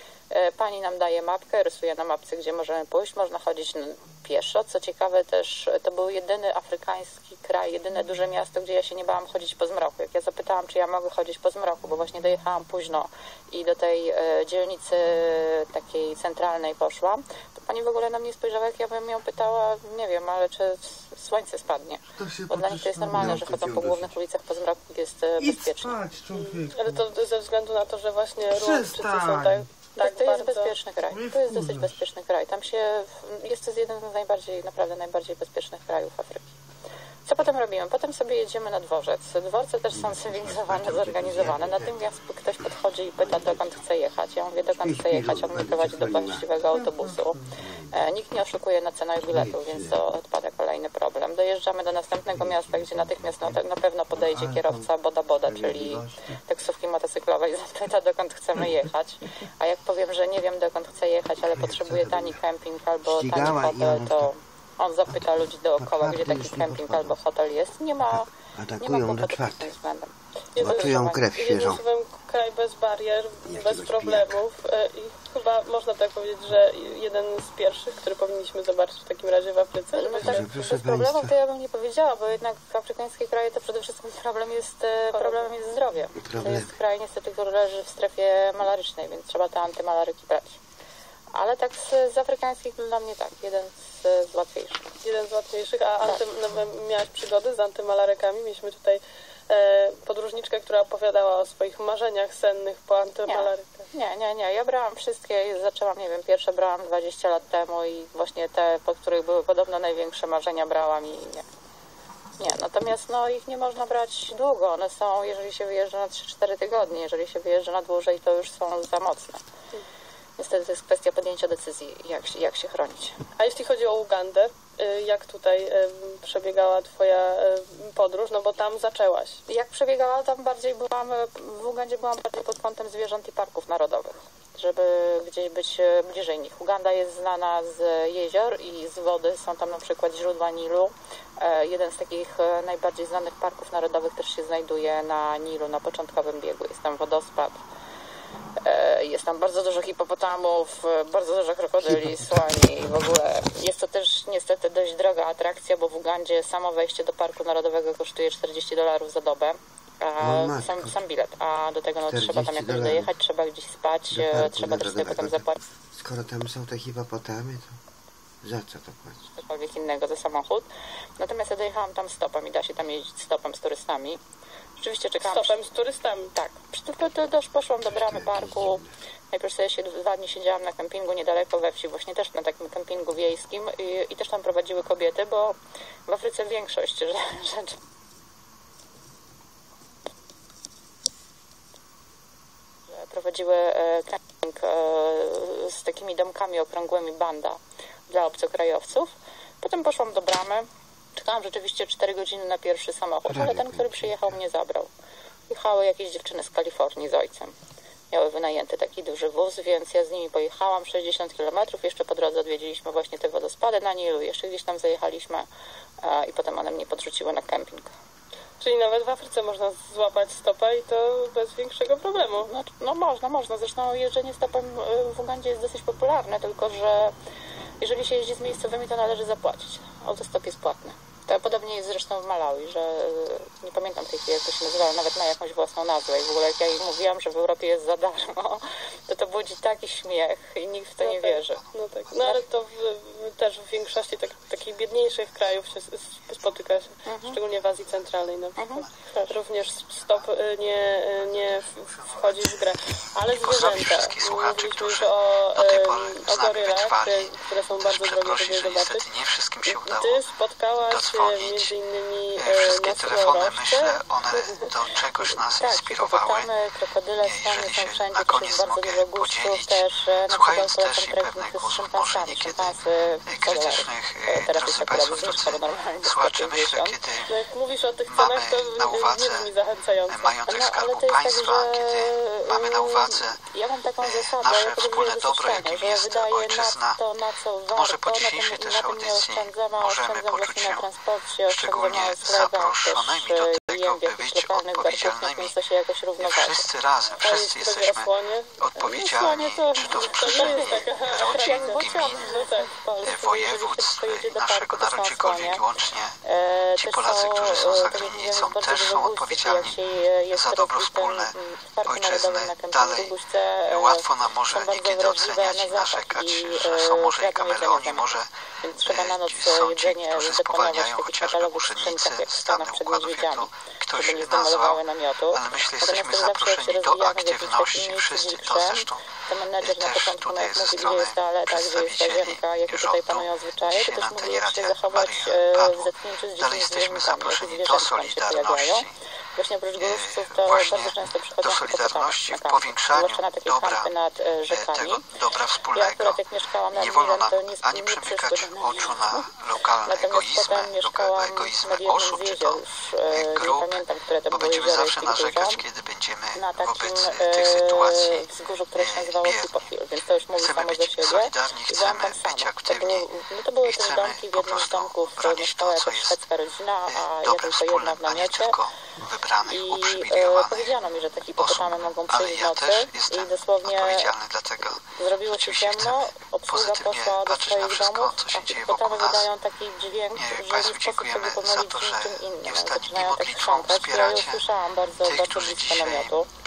Pani nam daje mapkę, rysuje na mapce, gdzie możemy pójść, można chodzić pieszo. Co ciekawe też, to był jedyny afrykański kraj, jedyne duże miasto, gdzie ja się nie bałam chodzić po zmroku. Jak ja zapytałam, czy ja mogę chodzić po zmroku, bo właśnie dojechałam późno i do tej e, dzielnicy takiej centralnej poszłam, to pani w ogóle na mnie spojrzała, jak ja bym ją pytała, nie wiem, ale czy słońce spadnie. Bo dla nich to jest normalne, że chodzą po głównych ulicach po zmroku, jest bezpiecznie. Ale to ze względu na to, że właśnie Ruandczycy są tak... Tak, to jest bezpieczny kraj. To jest dosyć bezpieczny kraj. Tam się, jest to jeden z najbardziej, naprawdę najbardziej bezpiecznych krajów Afryki. Co potem robimy? Potem sobie jedziemy na dworzec. Dworce też są cywilizowane, zorganizowane. Natomiast ktoś podchodzi i pyta, dokąd chce jechać. Ja mówię, dokąd chce jechać. On mnie prowadzi do właściwego autobusu. E, nikt nie oszukuje na cenach biletu, więc to odpada kolejny problem. Dojeżdżamy do następnego miasta, gdzie natychmiast no, na pewno podejdzie kierowca boda boda, czyli taksówki motocyklowej, i zapyta, dokąd chcemy jechać. A jak powiem, że nie wiem, dokąd chcę jechać, ale potrzebuję tani kemping albo tani hotel, to on zapyta ludzi dookoła, gdzie taki kemping albo hotel jest. Nie ma, nie ma kłopotu pod tym względem. Czują krew świeżą. Kraj bez barier, bez problemów i chyba można tak powiedzieć, że jeden z pierwszych, który powinniśmy zobaczyć w takim razie w Afryce. No tak, bez problemów to ja bym nie powiedziała, bo jednak afrykańskie kraje to przede wszystkim problem jest, problemem jest zdrowie. To jest kraj niestety, który leży w strefie malarycznej, więc trzeba te antymalaryki brać. Ale tak z, z afrykańskich dla mnie tak, jeden z, z łatwiejszych. Jeden z łatwiejszych, a anty, no, miałaś przygody z antymalarekami? Mieliśmy tutaj e, podróżniczkę, która opowiadała o swoich marzeniach sennych po antymalarykach. Nie, nie, nie. Ja brałam wszystkie, zaczęłam, nie wiem, pierwsze brałam dwadzieścia lat temu i właśnie te, po których były podobno największe marzenia brałam i nie. Nie, natomiast no, ich nie można brać długo. One są, jeżeli się wyjeżdża na trzy cztery tygodnie, jeżeli się wyjeżdża na dłużej, to już są za mocne. Niestety to jest kwestia podjęcia decyzji, jak, jak się chronić. A jeśli chodzi o Ugandę, jak tutaj przebiegała Twoja podróż? No bo tam zaczęłaś. Jak przebiegała, tam bardziej byłam, w Ugandzie byłam bardziej pod kątem zwierząt i parków narodowych, żeby gdzieś być bliżej nich. Uganda jest znana z jezior i z wody. Są tam na przykład źródła Nilu. Jeden z takich najbardziej znanych parków narodowych też się znajduje na Nilu, na początkowym biegu. Jest tam wodospad. Jest tam bardzo dużo hipopotamów, bardzo dużo krokodyli, słoni i w ogóle jest to też niestety dość droga atrakcja, bo w Ugandzie samo wejście do Parku Narodowego kosztuje czterdzieści dolarów za dobę. A sam, sam bilet, a do tego no, trzeba tam jakoś dojechać, trzeba gdzieś spać, trzeba też sobie potem zapłacić. Skoro tam są te hipopotamy, to za co to płacić? Cokolwiek innego za samochód. Natomiast ja dojechałam tam stopem i da się tam jeździć stopem z turystami. Rzeczywiście czekałam. Stopem z turystami? Tak. Tylko to też poszłam do bramy parku. Najpierw sobie się dwa dni siedziałam na kempingu niedaleko we wsi, właśnie też na takim kempingu wiejskim i, i też tam prowadziły kobiety, bo w Afryce większość rzeczy prowadziły kemping z takimi domkami okrągłymi, banda dla obcokrajowców. Potem poszłam do bramy. Czekałam rzeczywiście cztery godziny na pierwszy samochód, ale ten, który przyjechał, mnie zabrał. Jechały jakieś dziewczyny z Kalifornii z ojcem. Miały wynajęty taki duży wóz, więc ja z nimi pojechałam sześćdziesiąt kilometrów. Jeszcze po drodze odwiedziliśmy właśnie te wodospady na Nilu. Jeszcze gdzieś tam zajechaliśmy i potem one mnie podrzuciły na kemping. Czyli nawet w Afryce można złapać stopę i to bez większego problemu. No, no można, można. Zresztą jeżdżenie stopem w Ugandzie jest dosyć popularne, tylko że jeżeli się jeździ z miejscowymi, to należy zapłacić. Autostop jest płatny. To podobnie jest zresztą w Malawi, że nie pamiętam tej chwili, jak to się nazywało, nawet ma jakąś własną nazwę. I w ogóle jak ja im mówiłam, że w Europie jest za darmo, to to budzi taki śmiech i nikt w to no nie tak, wierzy. No tak, no ale to w, też w większości tak, takich biedniejszych krajów się spotyka się, mhm. szczególnie w Azji Centralnej na przykład. Mhm. Również stop nie, nie wchodzi w grę. Ale zwierzęta, mówiliśmy już o, o gorylach, które, które są bardzo drogie, żeby je zobaczyć. Ty spotkałaś między innymi wszystkie telefony, myślę, one do czegoś nas tak, inspirowały. Krokodyle, Jeżeli się wszędzie, na koniec mogę podzielić, słuchając też i pewnych głosów, może niekiedy krytycznych, drodzy Państwo, słuchacze, myślę, kiedy no jak mówisz o tych cenach, to na uwadze majątek Skarbu Państwa, kiedy mamy na uwadze nasze wspólne dobro, jakim jest ojczyzna, może po dzisiejszej też audycji możemy poczuć się szczególnie zaproszonymi do tego, by być odpowiedzialnymi. Wszyscy razem, wszyscy jesteśmy odpowiedzialni, czy to w przestrzeni rodzin, gmin, województw, naszego narodu, gdziekolwiek łącznie. Ci Polacy, którzy są za granicą, też są odpowiedzialni za dobro wspólne ojczyzny. Dalej, łatwo nam może niekiedy oceniać i narzekać, że są może i kameleoni, może są ci, którzy spowalniają, chociażby urzędnicy stanu układu wietu, ktoś nazwał, ale myślę, jesteśmy zaproszeni do aktywności, wszyscy to zresztą też tutaj jest ze strony przedstawicieli rządu, dzisiaj na antenie Radia Maryja padło. Dalej jesteśmy zaproszeni do solidarności, właśnie do solidarności w powiększaniu dobra, tego dobra wspólnego. Nie wolno nam ani przymykać oczu na lokalne egoizmy, lokalne egoizmy osób czy to grup, bo będziemy zawsze narzekać, kiedy będziemy wobec tych sytuacji biedni. Chcemy być solidarni, chcemy być aktywni i chcemy po prostu bronić to, co jest dobre wspólne, a nie tylko wybranych, uprzywilejowanych. Ale ja też jestem odpowiedzialny, dlatego oczywiście chcemy pozytywnie patrzeć na wszystko, co się dzieje wokół nas. Nie, Państwu dziękujemy za to, że nieustannymi modlitwą wspieracie tych, którzy dzisiaj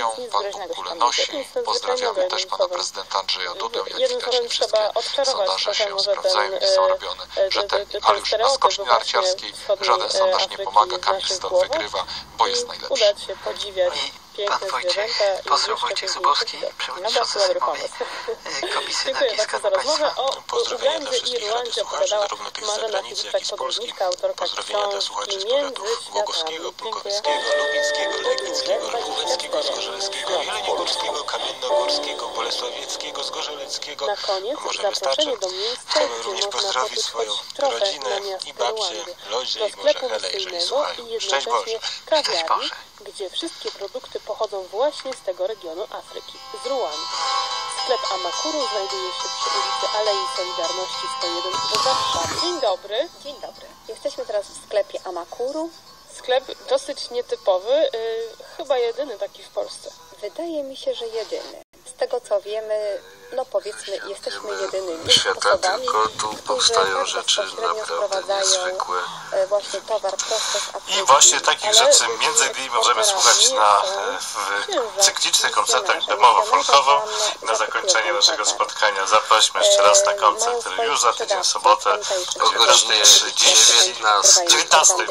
Rosją, pan Bóg kulę nosi. Pozdrawiamy też pana prezydenta Andrzeja Dudę, jak widać nie wszystkie sondaże się sprawdzają i są robione rzetelnie. Ale już na skoczni narciarskiej żaden sondaż nie pomaga, Kamil stąd wygrywa, bo jest najlepszy. I pan Wojciech, poseł Wojciech Zubowski, przewodniczący Sejmowej Komisji Energii i Skarbu Państwa. Pozdrowienia dla wszystkich radiosłuchaczy, zarówno tych z zagranicy, jak i z Polski. Pozdrowienia dla słuchaczy z powiatów Głogowskiego, Polkowickiego, Lubińskiego, Legnickiego, Lwóweckiego, Zgorzeleckiego, Jeleniogórskiego, Kamiennogórskiego, Bolesławieckiego, Zgorzeleckiego. A może wystarczy? Chcemy również pozdrowić swoją rodzinę i babcię, Lodzie i może Helę, jeżeli słuchają. Szczęść Boże! Szczęść Boże! Gdzie wszystkie produkty pochodzą właśnie z tego regionu Afryki, z Ruandy. Sklep Amakuru znajduje się przy ulicy Alei Solidarności sto jeden w Warszawie. Dzień dobry. Dzień dobry. Jesteśmy teraz w sklepie Amakuru. Sklep dosyć nietypowy, chyba jedyny taki w Polsce. Wydaje mi się, że jedyny. Z tego co wiemy, no powiedzmy, jesteśmy jedynymi świata, osobami, tylko tu powstają rzeczy naprawdę niezwykłe. Właśnie towar prosto z Afryki. I właśnie takich rzeczy między innymi możemy słuchać na, w cyklicznych koncertach demowo-folkowo. Na zakończenie naszego spotkania zaprośmy jeszcze raz na koncert, który już za tydzień w sobotę o godzinie dziewiętnastej.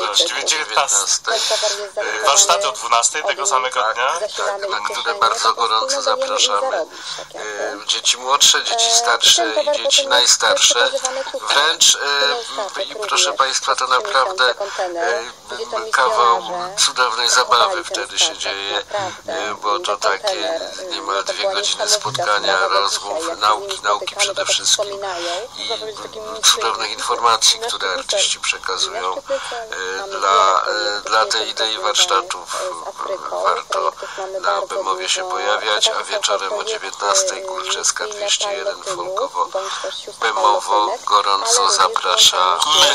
Warsztaty o dwunastej tego samego dnia. Tak, na które bardzo gorąco zapraszamy. Dzieci młodsze, dzieci starsze i dzieci najstarsze. Wręcz, i proszę Państwa, to naprawdę kawał cudownej zabawy wtedy się dzieje, bo to takie niemal dwie godziny spotkania, rozmów, nauki, nauki przede wszystkim i cudownych informacji, które artyści przekazują. Dla, dla tej idei warsztatów warto na Bemowie się pojawiać, a wieczorem o dziewiętnastej Górczeska dwieście jeden folkowo Bemowo gorąco zaprasza.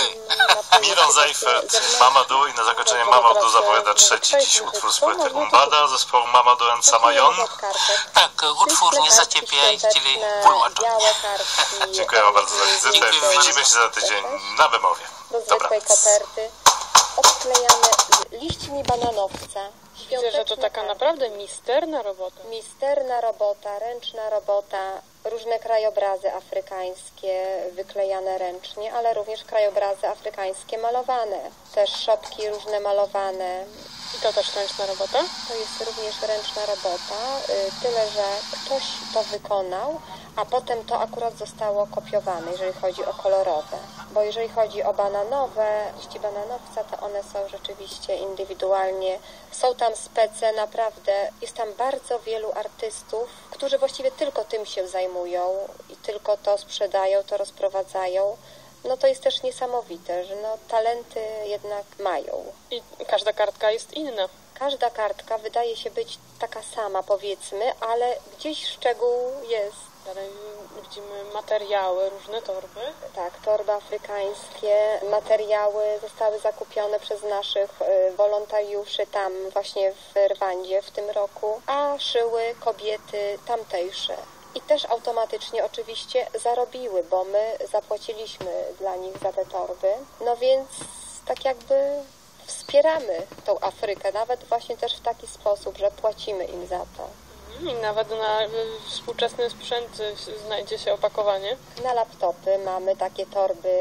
My, Miron Seifert, Mamadou, i na zakończenie Mamadou zapowiada trzeci dziś utwór z płyty Umbada zespołu Mamadou and Samayon. Tak, utwór Nie zaciepiaj, czyli Bulmaczon. Dziękuję bardzo za wizytę. Widzimy się za tydzień na Bemowie. Do zwykłej koperty odklejane liśćmi bananowca. Widzę, że to taka naprawdę misterna robota. Misterna robota, ręczna robota, różne krajobrazy afrykańskie wyklejane ręcznie, ale również krajobrazy afrykańskie malowane. Też szopki różne malowane. I to też ręczna robota? To jest również ręczna robota, tyle że ktoś to wykonał, a potem to akurat zostało kopiowane, jeżeli chodzi o kolorowe. Bo jeżeli chodzi o bananowe, liści bananowca, to one są rzeczywiście indywidualnie. Są tam spece, naprawdę. Jest tam bardzo wielu artystów, którzy właściwie tylko tym się zajmują i tylko to sprzedają, to rozprowadzają. No to jest też niesamowite, że no, talenty jednak mają. I każda kartka jest inna. Każda kartka wydaje się być taka sama, powiedzmy, ale gdzieś szczegół jest. Dalej widzimy materiały, różne torby. Tak, torby afrykańskie. Materiały zostały zakupione przez naszych wolontariuszy tam właśnie w Rwandzie w tym roku, a szyły kobiety tamtejsze. I też automatycznie oczywiście zarobiły, bo my zapłaciliśmy dla nich za te torby. No więc tak jakby wspieramy tą Afrykę, nawet właśnie też w taki sposób, że płacimy im za to. I nawet na współczesny sprzęt znajdzie się opakowanie. Na laptopy mamy takie torby.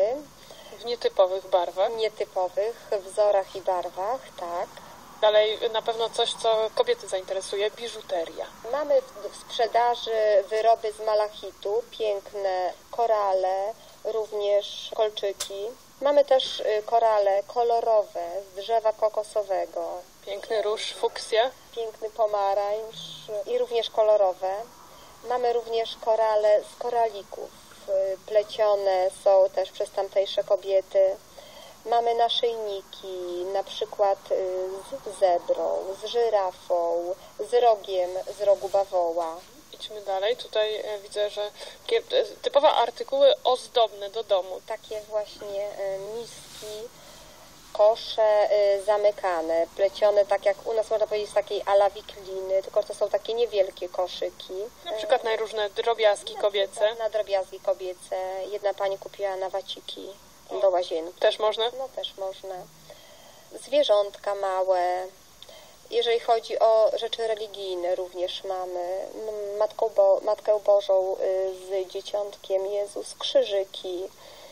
W nietypowych barwach. W nietypowych wzorach i barwach, tak. Dalej na pewno coś, co kobiety zainteresuje, biżuteria. Mamy w sprzedaży wyroby z malachitu, piękne korale, również kolczyki. Mamy też korale kolorowe z drzewa kokosowego. Piękny róż, fuksja. Piękny pomarańcz i również kolorowe. Mamy również korale z koralików. Plecione są też przez tamtejsze kobiety. Mamy naszyjniki, na przykład z zebrą, z żyrafą, z rogiem z rogu bawoła. Idźmy dalej. Tutaj widzę, że typowe artykuły ozdobne do domu. Takie właśnie miski, kosze zamykane, plecione tak jak u nas, można powiedzieć, z takiej ala wikliny, tylko to są takie niewielkie koszyki. Na przykład na różne drobiazgi kobiece. Na drobiazgi kobiece. Jedna pani kupiła na waciki do łazienki. Też można? No też można. Zwierzątka małe. Jeżeli chodzi o rzeczy religijne, również mamy Matką Bo- Matkę Bożą z Dzieciątkiem Jezus, krzyżyki,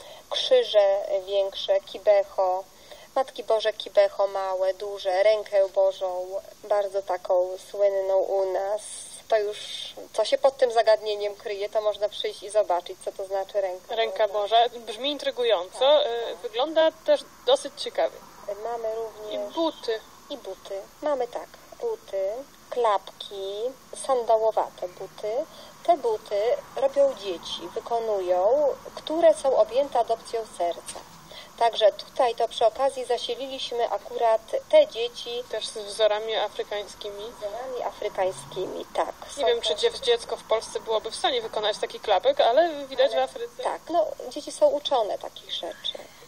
krzyże większe, kibecho, Matki Boże kibecho małe, duże, rękę Bożą, bardzo taką słynną u nas. To już, co się pod tym zagadnieniem kryje, to można przyjść i zobaczyć, co to znaczy ręka, ręka Boża. Brzmi intrygująco, tak, tak. Wygląda też dosyć ciekawie. Mamy również... I buty. I buty. Mamy tak, buty, klapki, sandałowate buty. Te buty robią dzieci, wykonują, które są objęte adopcją serca. Także tutaj to przy okazji zasililiśmy akurat te dzieci. Też z wzorami afrykańskimi. Wzorami afrykańskimi, tak. Nie wiem, czy dziecko w Polsce byłoby w stanie wykonać taki klapek, ale widać ale, w Afryce. Tak, no dzieci są uczone takich rzeczy.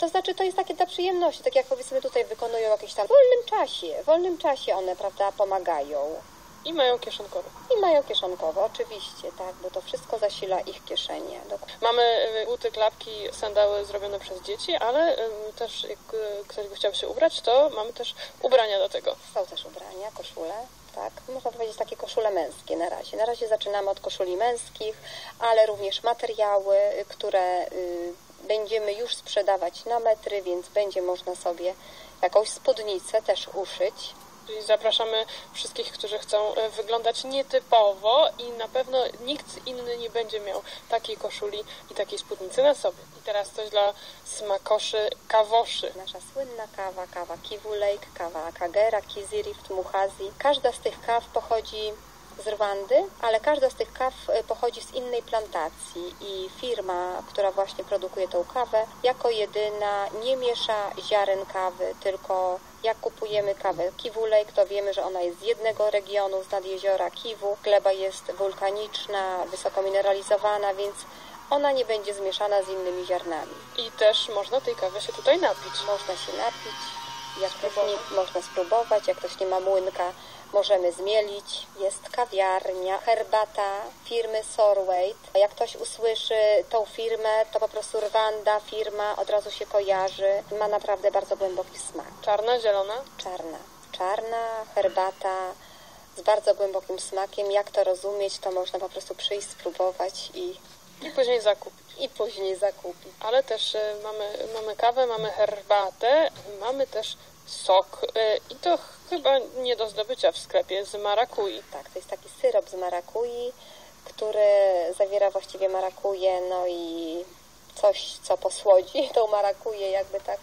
To znaczy, to jest takie dla przyjemności, tak jak powiedzmy tutaj wykonują jakieś tam w wolnym czasie, w wolnym czasie one, prawda, pomagają. I mają kieszonkowe. I mają kieszonkowe, oczywiście, tak, bo to wszystko zasila ich kieszenie. Mamy buty, klapki, sandały zrobione przez dzieci, ale też jak ktoś by chciał się ubrać, to mamy też ubrania do tego. Są też ubrania, koszule, tak. Można powiedzieć takie koszule męskie na razie. Na razie zaczynamy od koszuli męskich, ale również materiały, które y, będziemy już sprzedawać na metry, więc będzie można sobie jakąś spódnicę też uszyć. Czyli zapraszamy wszystkich, którzy chcą wyglądać nietypowo i na pewno nikt inny nie będzie miał takiej koszuli i takiej spódnicy na sobie. I teraz coś dla smakoszy, kawoszy. Nasza słynna kawa, kawa Kivu Lake, kawa Kagera, Kizirift, Muhazi. Każda z tych kaw pochodzi z Rwandy, ale każda z tych kaw pochodzi z innej plantacji i firma, która właśnie produkuje tą kawę, jako jedyna nie miesza ziaren kawy, tylko jak kupujemy kawę Kivu Lake, to wiemy, że ona jest z jednego regionu, z nad jeziora Kivu. Gleba jest wulkaniczna, wysoko mineralizowana, więc ona nie będzie zmieszana z innymi ziarnami. I też można tej kawy się tutaj napić. Można się napić, jak ktoś nie, można spróbować, jak ktoś nie ma młynka, możemy zmielić. Jest kawiarnia, herbata firmy Sorwait. Jak ktoś usłyszy tą firmę, to po prostu Rwanda, firma od razu się kojarzy. Ma naprawdę bardzo głęboki smak. Czarna, zielona? Czarna. Czarna herbata z bardzo głębokim smakiem. Jak to rozumieć, to można po prostu przyjść, spróbować i... I później zakupić. I później zakupić. Ale też y, mamy, mamy kawę, mamy herbatę, mamy też sok y, i to chyba nie do zdobycia w sklepie z marakui. Tak, to jest taki syrop z marakui, który zawiera właściwie marakuję, no i coś, co posłodzi tą marakuję, jakby tak,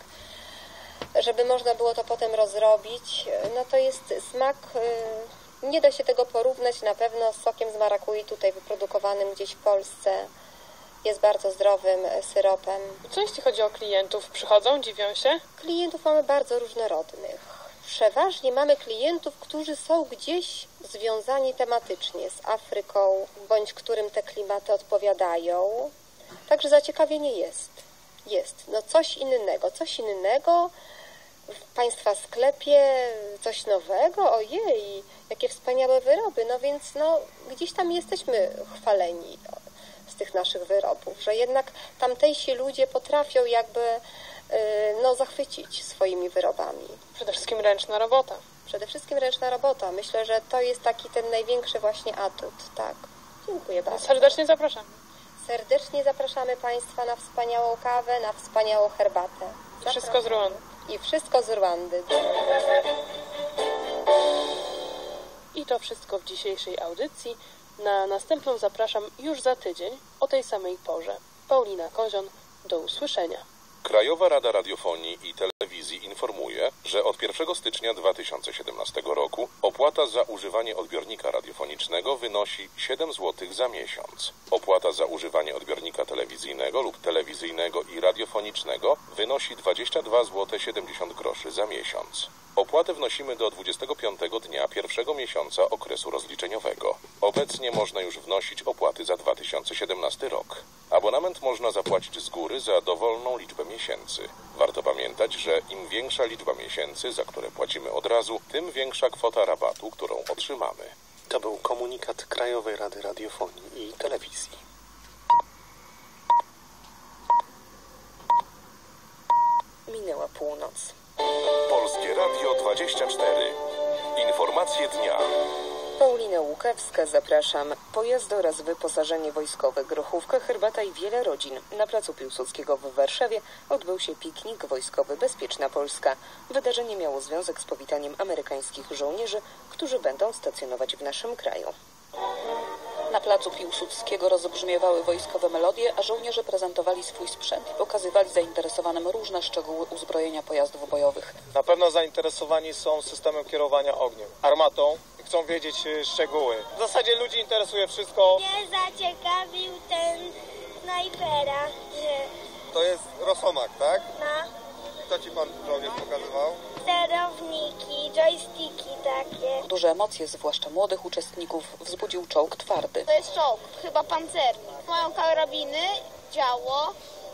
żeby można było to potem rozrobić. No to jest smak, y, nie da się tego porównać na pewno z sokiem z marakui tutaj wyprodukowanym gdzieś w Polsce. Jest bardzo zdrowym syropem. Co jeśli chodzi o klientów? Przychodzą, dziwią się? Klientów mamy bardzo różnorodnych. Przeważnie mamy klientów, którzy są gdzieś związani tematycznie z Afryką, bądź którym te klimaty odpowiadają. Także zaciekawienie jest. Jest. No coś innego, coś innego w Państwa sklepie, coś nowego. Ojej, jakie wspaniałe wyroby. No więc no, gdzieś tam jesteśmy chwaleni z tych naszych wyrobów, że jednak tamtejsi ludzie potrafią jakby no, zachwycić swoimi wyrobami. Przede wszystkim ręczna robota. Przede wszystkim ręczna robota. Myślę, że to jest taki ten największy właśnie atut. Tak. Dziękuję bardzo. Serdecznie zapraszamy. Serdecznie zapraszamy Państwa na wspaniałą kawę, na wspaniałą herbatę. I wszystko z Rwandy. I wszystko z Rwandy. I to wszystko w dzisiejszej audycji. Na następną zapraszam już za tydzień o tej samej porze. Paulina Kozion, do usłyszenia. Krajowa Rada Radiofonii i Telewizji informuje, że od pierwszego stycznia dwa tysiące siedemnastego roku opłata za używanie odbiornika radiofonicznego wynosi siedem złotych za miesiąc. Opłata za używanie odbiornika telewizyjnego lub telewizyjnego i radiofonicznego wynosi dwadzieścia dwa złote siedemdziesiąt groszy za miesiąc. Opłatę wnosimy do dwudziestego piątego dnia pierwszego miesiąca okresu rozliczeniowego. Obecnie można już wnosić opłaty za dwa tysiące siedemnasty rok. Abonament można zapłacić z góry za dowolną liczbę miesięcy. Warto pamiętać, że im większa liczba miesięcy, za które płacimy od razu, tym większa kwota rabatu, którą otrzymamy. To był komunikat Krajowej Rady Radiofonii i Telewizji. Minęła północ. Polskie Radio dwadzieścia cztery. Informacje dnia. Paulina Łukawska, zapraszam. Pojazdy oraz wyposażenie wojskowe, grochówka, herbata i wiele rodzin. Na placu Piłsudskiego w Warszawie odbył się piknik wojskowy Bezpieczna Polska. Wydarzenie miało związek z powitaniem amerykańskich żołnierzy, którzy będą stacjonować w naszym kraju. Na placu Piłsudskiego rozbrzmiewały wojskowe melodie, a żołnierze prezentowali swój sprzęt i pokazywali zainteresowanym różne szczegóły uzbrojenia pojazdów bojowych. Na pewno zainteresowani są systemem kierowania ogniem, armatą i chcą wiedzieć szczegóły. W zasadzie ludzi interesuje wszystko. Mnie zaciekawił ten snajpera, że... To jest Rosomak, tak? No. Co ci pan żołnierz pokazywał? Sterowniki, joysticki takie. Duże emocje, zwłaszcza młodych uczestników, wzbudził czołg twardy. To jest czołg, chyba pancerny. Mają karabiny, działo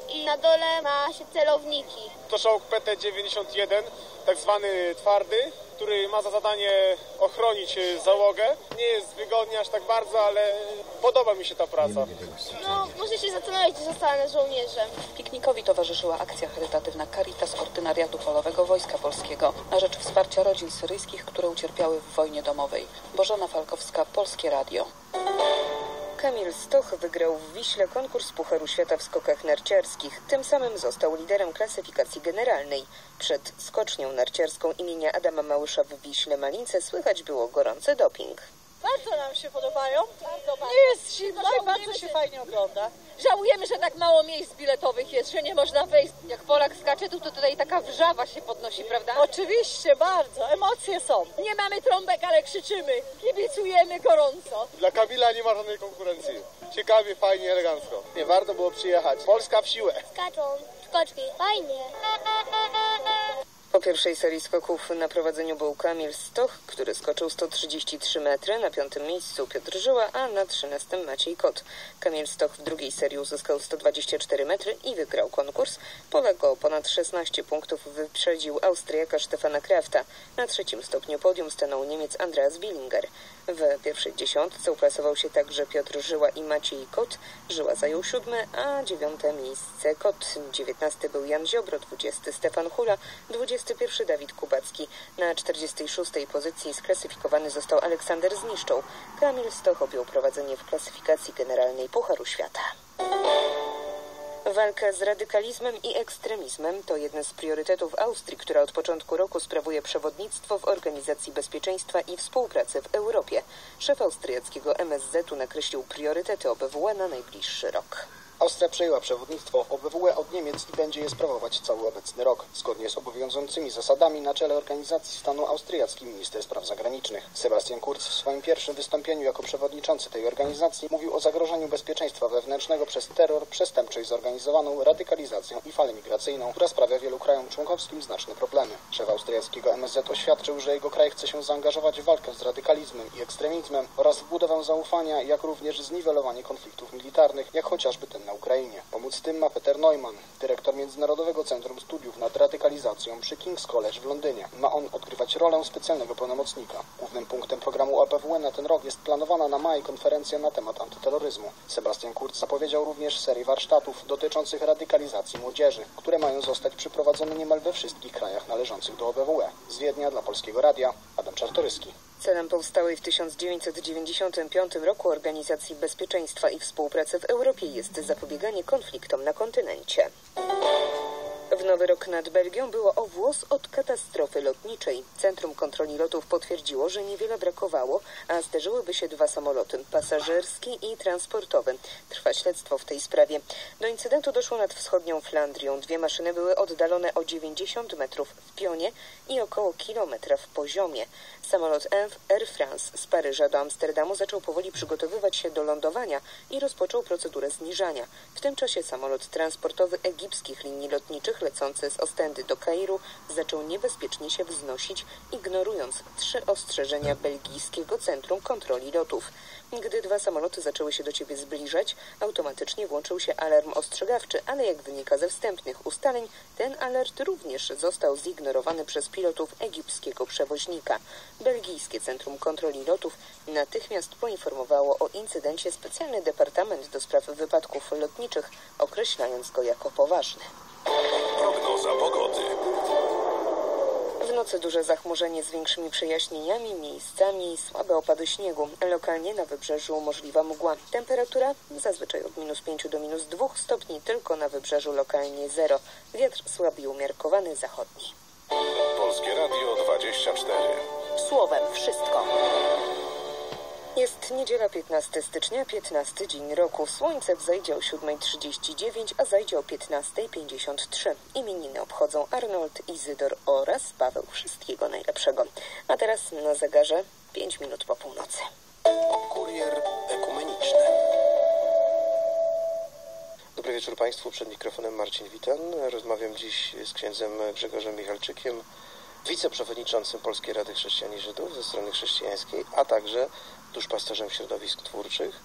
i na dole ma się celowniki. To czołg P T dziewięćdziesiąt jeden, tak zwany twardy, który ma za zadanie ochronić załogę. Nie jest wygodnie aż tak bardzo, ale podoba mi się ta praca. No, muszę się zastanowić, czy zostanę żołnierzem. Piknikowi towarzyszyła akcja charytatywna Caritas Ordynariatu Polowego Wojska Polskiego na rzecz wsparcia rodzin syryjskich, które ucierpiały w wojnie domowej. Bożena Falkowska, Polskie Radio. Kamil Stoch wygrał w Wiśle konkurs Pucharu Świata w skokach narciarskich. Tym samym został liderem klasyfikacji generalnej. Przed skocznią narciarską imienia Adama Małysza w Wiśle-Malince słychać było gorący doping. Bardzo nam się podobają. Bardzo, bardzo. Nie jest zimno i bardzo się fajnie ogląda. Żałujemy, że tak mało miejsc biletowych jest, że nie można wejść. Jak Polak skacze, to tutaj taka wrzawa się podnosi, prawda? Oczywiście, bardzo. Emocje są. Nie mamy trąbek, ale krzyczymy. Kibicujemy gorąco. Dla Kamila nie ma żadnej konkurencji. Ciekawie, fajnie, elegancko. Nie warto było przyjechać. Polska w siłę. Skaczą, skoczki. Fajnie. Po pierwszej serii skoków na prowadzeniu był Kamil Stoch, który skoczył sto trzydzieści trzy metry, na piątym miejscu Piotr Żyła, a na trzynastym Maciej Kot. Kamil Stoch w drugiej serii uzyskał sto dwadzieścia cztery metry i wygrał konkurs. Polak o ponad szesnaście punktów wyprzedził Austriaka Stefana Krafta. Na trzecim stopniu podium stanął Niemiec Andreas Billinger. W pierwszej dziesiątce uplasował się także Piotr Żyła i Maciej Kot. Żyła zajął siódme, a dziewiąte miejsce Kot. dziewiętnasty był Jan Ziobro, dwudziesty Stefan Hula, dwudziesty pierwszy Dawid Kubacki. Na czterdziestej szóstej pozycji sklasyfikowany został Aleksander Zniszczą. Kamil Stoch objął prowadzenie w klasyfikacji generalnej Pucharu Świata. Walka z radykalizmem i ekstremizmem to jeden z priorytetów Austrii, która od początku roku sprawuje przewodnictwo w Organizacji Bezpieczeństwa i Współpracy w Europie. Szef austriackiego M S Z u nakreślił priorytety O B W E na najbliższy rok. Austria przejęła przewodnictwo O B W E od Niemiec i będzie je sprawować cały obecny rok. Zgodnie z obowiązującymi zasadami na czele organizacji stanął austriacki minister spraw zagranicznych. Sebastian Kurz w swoim pierwszym wystąpieniu jako przewodniczący tej organizacji mówił o zagrożeniu bezpieczeństwa wewnętrznego przez terror, przestępczość zorganizowaną, radykalizację i falę migracyjną, która sprawia wielu krajom członkowskim znaczne problemy. Szef austriackiego M S Z oświadczył, że jego kraj chce się zaangażować w walkę z radykalizmem i ekstremizmem oraz w budowę zaufania, jak również zniwelowanie konfliktów militarnych, jak chociażby ten na Ukrainie. Pomóc w tym ma Peter Neumann, dyrektor Międzynarodowego Centrum Studiów nad Radykalizacją przy King's College w Londynie. Ma on odgrywać rolę specjalnego pełnomocnika. Głównym punktem programu O B W E na ten rok jest planowana na maj konferencja na temat antyterroryzmu. Sebastian Kurz zapowiedział również serię warsztatów dotyczących radykalizacji młodzieży, które mają zostać przeprowadzone niemal we wszystkich krajach należących do O B W E. Z Wiednia dla Polskiego Radia, Adam Czartoryski. Celem powstałej w tysiąc dziewięćset dziewięćdziesiątym piątym roku Organizacji Bezpieczeństwa i Współpracy w Europie jest zapobieganie konfliktom na kontynencie. W nowy rok nad Belgią było o włos od katastrofy lotniczej. Centrum Kontroli Lotów potwierdziło, że niewiele brakowało, a zderzyłyby się dwa samoloty, pasażerski i transportowy. Trwa śledztwo w tej sprawie. Do incydentu doszło nad wschodnią Flandrią. Dwie maszyny były oddalone o dziewięćdziesiąt metrów w pionie i około kilometra w poziomie. Samolot Air France z Paryża do Amsterdamu zaczął powoli przygotowywać się do lądowania i rozpoczął procedurę zniżania. W tym czasie samolot transportowy egipskich linii lotniczych lecący z Ostendy do Kairu zaczął niebezpiecznie się wznosić, ignorując trzy ostrzeżenia belgijskiego Centrum Kontroli Lotów. Gdy dwa samoloty zaczęły się do ciebie zbliżać, automatycznie włączył się alarm ostrzegawczy, ale jak wynika ze wstępnych ustaleń, ten alert również został zignorowany przez pilotów egipskiego przewoźnika. Belgijskie Centrum Kontroli Lotów natychmiast poinformowało o incydencie specjalny Departament do Spraw Wypadków Lotniczych, określając go jako poważny. Prognoza pogody. W nocy duże zachmurzenie z większymi przejaśnieniami, miejscami słabe opady śniegu. Lokalnie na wybrzeżu możliwa mgła. Temperatura zazwyczaj od minus pięciu do minus dwóch stopni, tylko na wybrzeżu lokalnie zero. Wiatr słaby i umiarkowany zachodni. Polskie Radio dwadzieścia cztery. Słowem wszystko. Jest niedziela piętnastego stycznia, piętnasty dzień roku. Słońce wzejdzie o siódma trzydzieści dziewięć, a zajdzie o piętnasta pięćdziesiąt trzy. Imieniny obchodzą Arnold, Izydor oraz Paweł. Wszystkiego najlepszego. A teraz na zegarze pięć minut po północy. Kurier ekumeniczny. Dobry wieczór Państwu. Przed mikrofonem Marcin Witan. Rozmawiam dziś z księdzem Grzegorzem Michalczykiem, wiceprzewodniczącym Polskiej Rady Chrześcijan i Żydów ze strony chrześcijańskiej, a także duszpasterzem środowisk twórczych.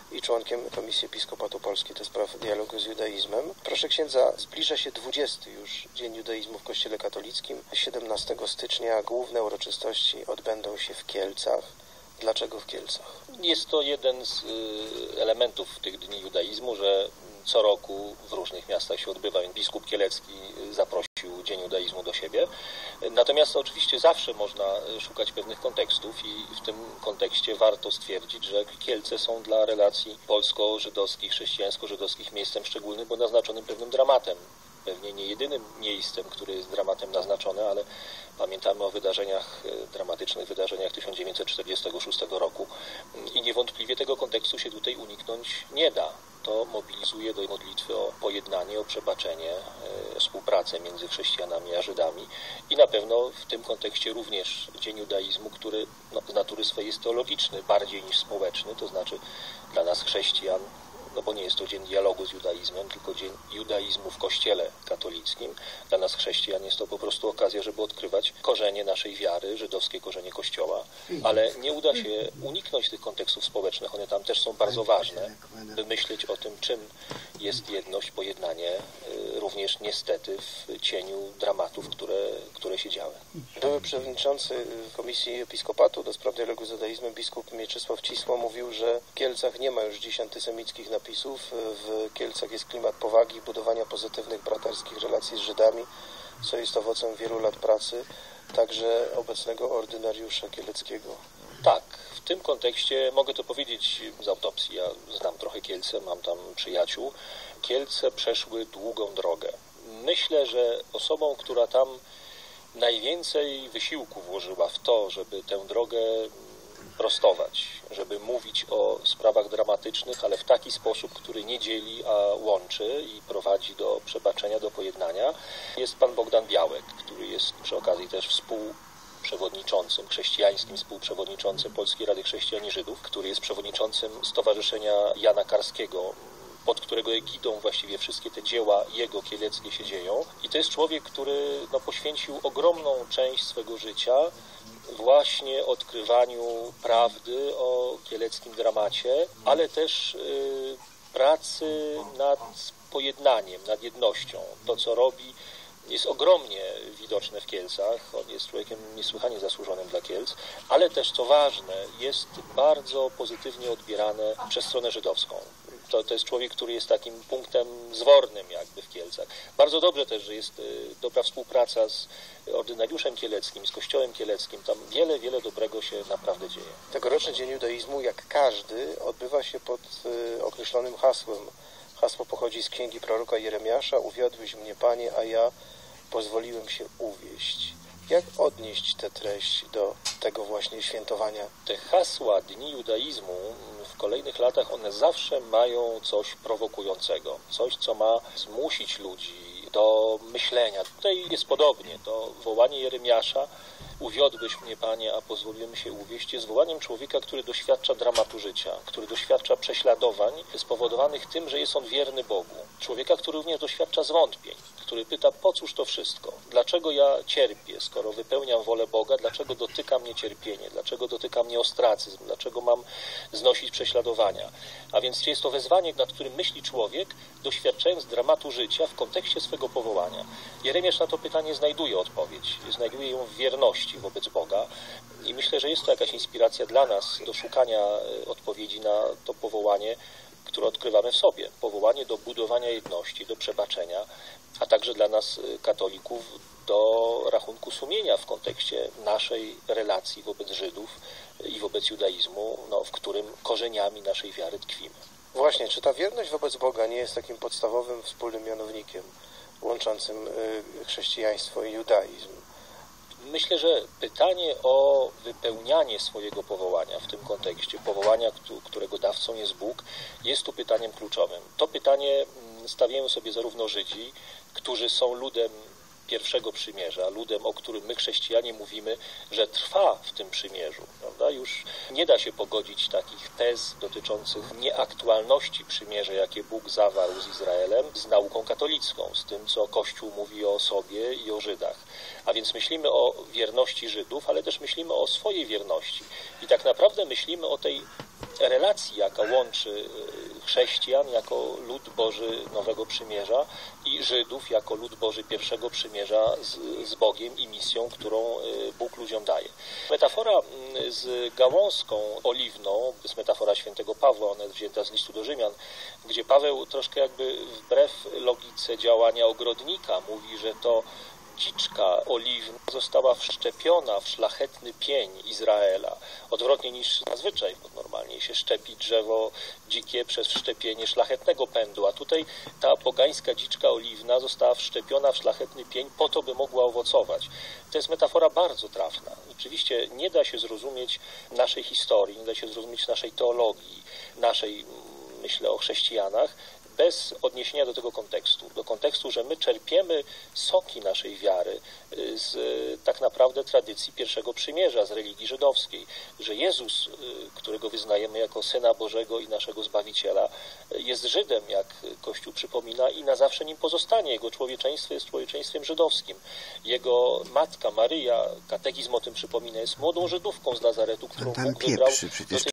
i członkiem Komisji Episkopatu Polski do spraw dialogu z judaizmem. Proszę księdza, zbliża się dwudziesty już Dzień Judaizmu w Kościele Katolickim. siedemnastego stycznia główne uroczystości odbędą się w Kielcach. Dlaczego w Kielcach? Jest to jeden z elementów tych Dni Judaizmu, że co roku w różnych miastach się odbywa. Biskup Kielecki zaprosił Dzień Judaizmu do siebie. Natomiast oczywiście zawsze można szukać pewnych kontekstów i w tym kontekście warto stwierdzić, że Kielce są dla relacji polsko-żydowskich, chrześcijańsko-żydowskich miejscem szczególnym, bo naznaczonym pewnym dramatem. Pewnie nie jedynym miejscem, które jest dramatem naznaczone, ale pamiętamy o wydarzeniach, dramatycznych wydarzeniach tysiąc dziewięćset czterdziestego szóstego roku i niewątpliwie tego kontekstu się tutaj uniknąć nie da. To mobilizuje do modlitwy o pojednanie, o przebaczenie, o współpracę między chrześcijanami a Żydami i na pewno w tym kontekście również Dzień Judaizmu, który no, z natury swojej jest teologiczny bardziej niż społeczny, to znaczy dla nas chrześcijan, no bo nie jest to dzień dialogu z judaizmem, tylko dzień judaizmu w Kościele katolickim. Dla nas chrześcijan jest to po prostu okazja, żeby odkrywać korzenie naszej wiary, żydowskie korzenie Kościoła, ale nie uda się uniknąć tych kontekstów społecznych, one tam też są bardzo ważne, by myśleć o tym, czym jest jedność, pojednanie, również niestety w cieniu dramatów, które, które się działy. Były przewodniczący Komisji Episkopatu do spraw dialogu z judaizmem biskup Mieczysław Cisło mówił, że w Kielcach nie ma już dziś antysemickich napisów. W Kielcach jest klimat powagi, budowania pozytywnych, braterskich relacji z Żydami, co jest owocem wielu lat pracy, także obecnego ordynariusza kieleckiego. Tak, w tym kontekście mogę to powiedzieć z autopsji. Ja znam trochę Kielce, mam tam przyjaciół. Kielce przeszły długą drogę. Myślę, że osobą, która tam najwięcej wysiłku włożyła w to, żeby tę drogę prostować, żeby mówić o sprawach dramatycznych, ale w taki sposób, który nie dzieli, a łączy i prowadzi do przebaczenia, do pojednania, jest pan Bogdan Białek, który jest przy okazji też współprzewodniczącym, chrześcijańskim współprzewodniczącym Polskiej Rady Chrześcijan i Żydów, który jest przewodniczącym Stowarzyszenia Jana Karskiego, pod którego egidą właściwie wszystkie te dzieła jego kieleckie się dzieją. I to jest człowiek, który no, poświęcił ogromną część swego życia właśnie odkrywaniu prawdy o kieleckim dramacie, ale też y, pracy nad pojednaniem, nad jednością. To, co robi, jest ogromnie widoczne w Kielcach. On jest człowiekiem niesłychanie zasłużonym dla Kielc, ale też, co ważne, jest bardzo pozytywnie odbierane przez stronę żydowską. To, to jest człowiek, który jest takim punktem zwornym jakby w Kielcach. Bardzo dobrze też, że jest dobra współpraca z ordynariuszem kieleckim, z Kościołem kieleckim. Tam wiele, wiele dobrego się naprawdę dzieje. Tegoroczny Dzień Judaizmu, jak każdy, odbywa się pod y, określonym hasłem. Hasło pochodzi z księgi proroka Jeremiasza: uwiodłeś mnie, Panie, a ja pozwoliłem się uwieść. Jak odnieść tę treść do tego właśnie świętowania? Te hasła Dni Judaizmu w kolejnych latach, one zawsze mają coś prowokującego. Coś, co ma zmusić ludzi do myślenia. Tutaj jest podobnie. To wołanie Jeremiasza: uwiodłeś mnie, Panie, a pozwoliłem się uwieść, jest wołaniem człowieka, który doświadcza dramatu życia, który doświadcza prześladowań spowodowanych tym, że jest on wierny Bogu. Człowieka, który również doświadcza zwątpień, który pyta, po cóż to wszystko? Dlaczego ja cierpię, skoro wypełniam wolę Boga? Dlaczego dotyka mnie cierpienie? Dlaczego dotyka mnie ostracyzm? Dlaczego mam znosić prześladowania? A więc jest to wezwanie, nad którym myśli człowiek, doświadczając dramatu życia w kontekście swego powołania. Jeremiasz na to pytanie znajduje odpowiedź. Znajduje ją w wierności wobec Boga i myślę, że jest to jakaś inspiracja dla nas do szukania odpowiedzi na to powołanie, które odkrywamy w sobie. Powołanie do budowania jedności, do przebaczenia, a także dla nas, katolików, do rachunku sumienia w kontekście naszej relacji wobec Żydów i wobec judaizmu, no, w którym korzeniami naszej wiary tkwimy. Właśnie, czy ta wierność wobec Boga nie jest takim podstawowym wspólnym mianownikiem łączącym chrześcijaństwo i judaizm? Myślę, że pytanie o wypełnianie swojego powołania w tym kontekście, powołania, którego dawcą jest Bóg, jest tu pytaniem kluczowym. To pytanie stawiają sobie zarówno Żydzi, którzy są ludem pierwszego przymierza, ludem, o którym my chrześcijanie mówimy, że trwa w tym przymierzu. Prawda? Już nie da się pogodzić takich tez dotyczących nieaktualności przymierza, jakie Bóg zawarł z Izraelem, z nauką katolicką, z tym, co Kościół mówi o sobie i o Żydach. A więc myślimy o wierności Żydów, ale też myślimy o swojej wierności. I tak naprawdę myślimy o tej relacji, jaka łączy chrześcijan jako lud Boży Nowego Przymierza i Żydów jako lud Boży Pierwszego Przymierza z, z Bogiem i misją, którą Bóg ludziom daje. Metafora z gałązką oliwną, to jest metafora świętego Pawła, ona jest wzięta z listu do Rzymian, gdzie Paweł troszkę jakby wbrew logice działania ogrodnika mówi, że to dziczka oliwna została wszczepiona w szlachetny pień Izraela. Odwrotnie niż zazwyczaj, bo normalnie się szczepi drzewo dzikie przez wszczepienie szlachetnego pędu, a tutaj ta pogańska dziczka oliwna została wszczepiona w szlachetny pień po to, by mogła owocować. To jest metafora bardzo trafna. Oczywiście nie da się zrozumieć naszej historii, nie da się zrozumieć naszej teologii, naszej, myślę o chrześcijanach, bez odniesienia do tego kontekstu, do kontekstu, że my czerpiemy soki naszej wiary z tak naprawdę tradycji pierwszego przymierza, z religii żydowskiej, że Jezus, którego wyznajemy jako Syna Bożego i naszego Zbawiciela, jest Żydem, jak Kościół przypomina, i na zawsze nim pozostanie. Jego człowieczeństwo jest człowieczeństwem żydowskim. Jego matka Maryja, katechizm o tym przypomina, jest młodą Żydówką z Nazaretu, którą Bóg wybrał do tej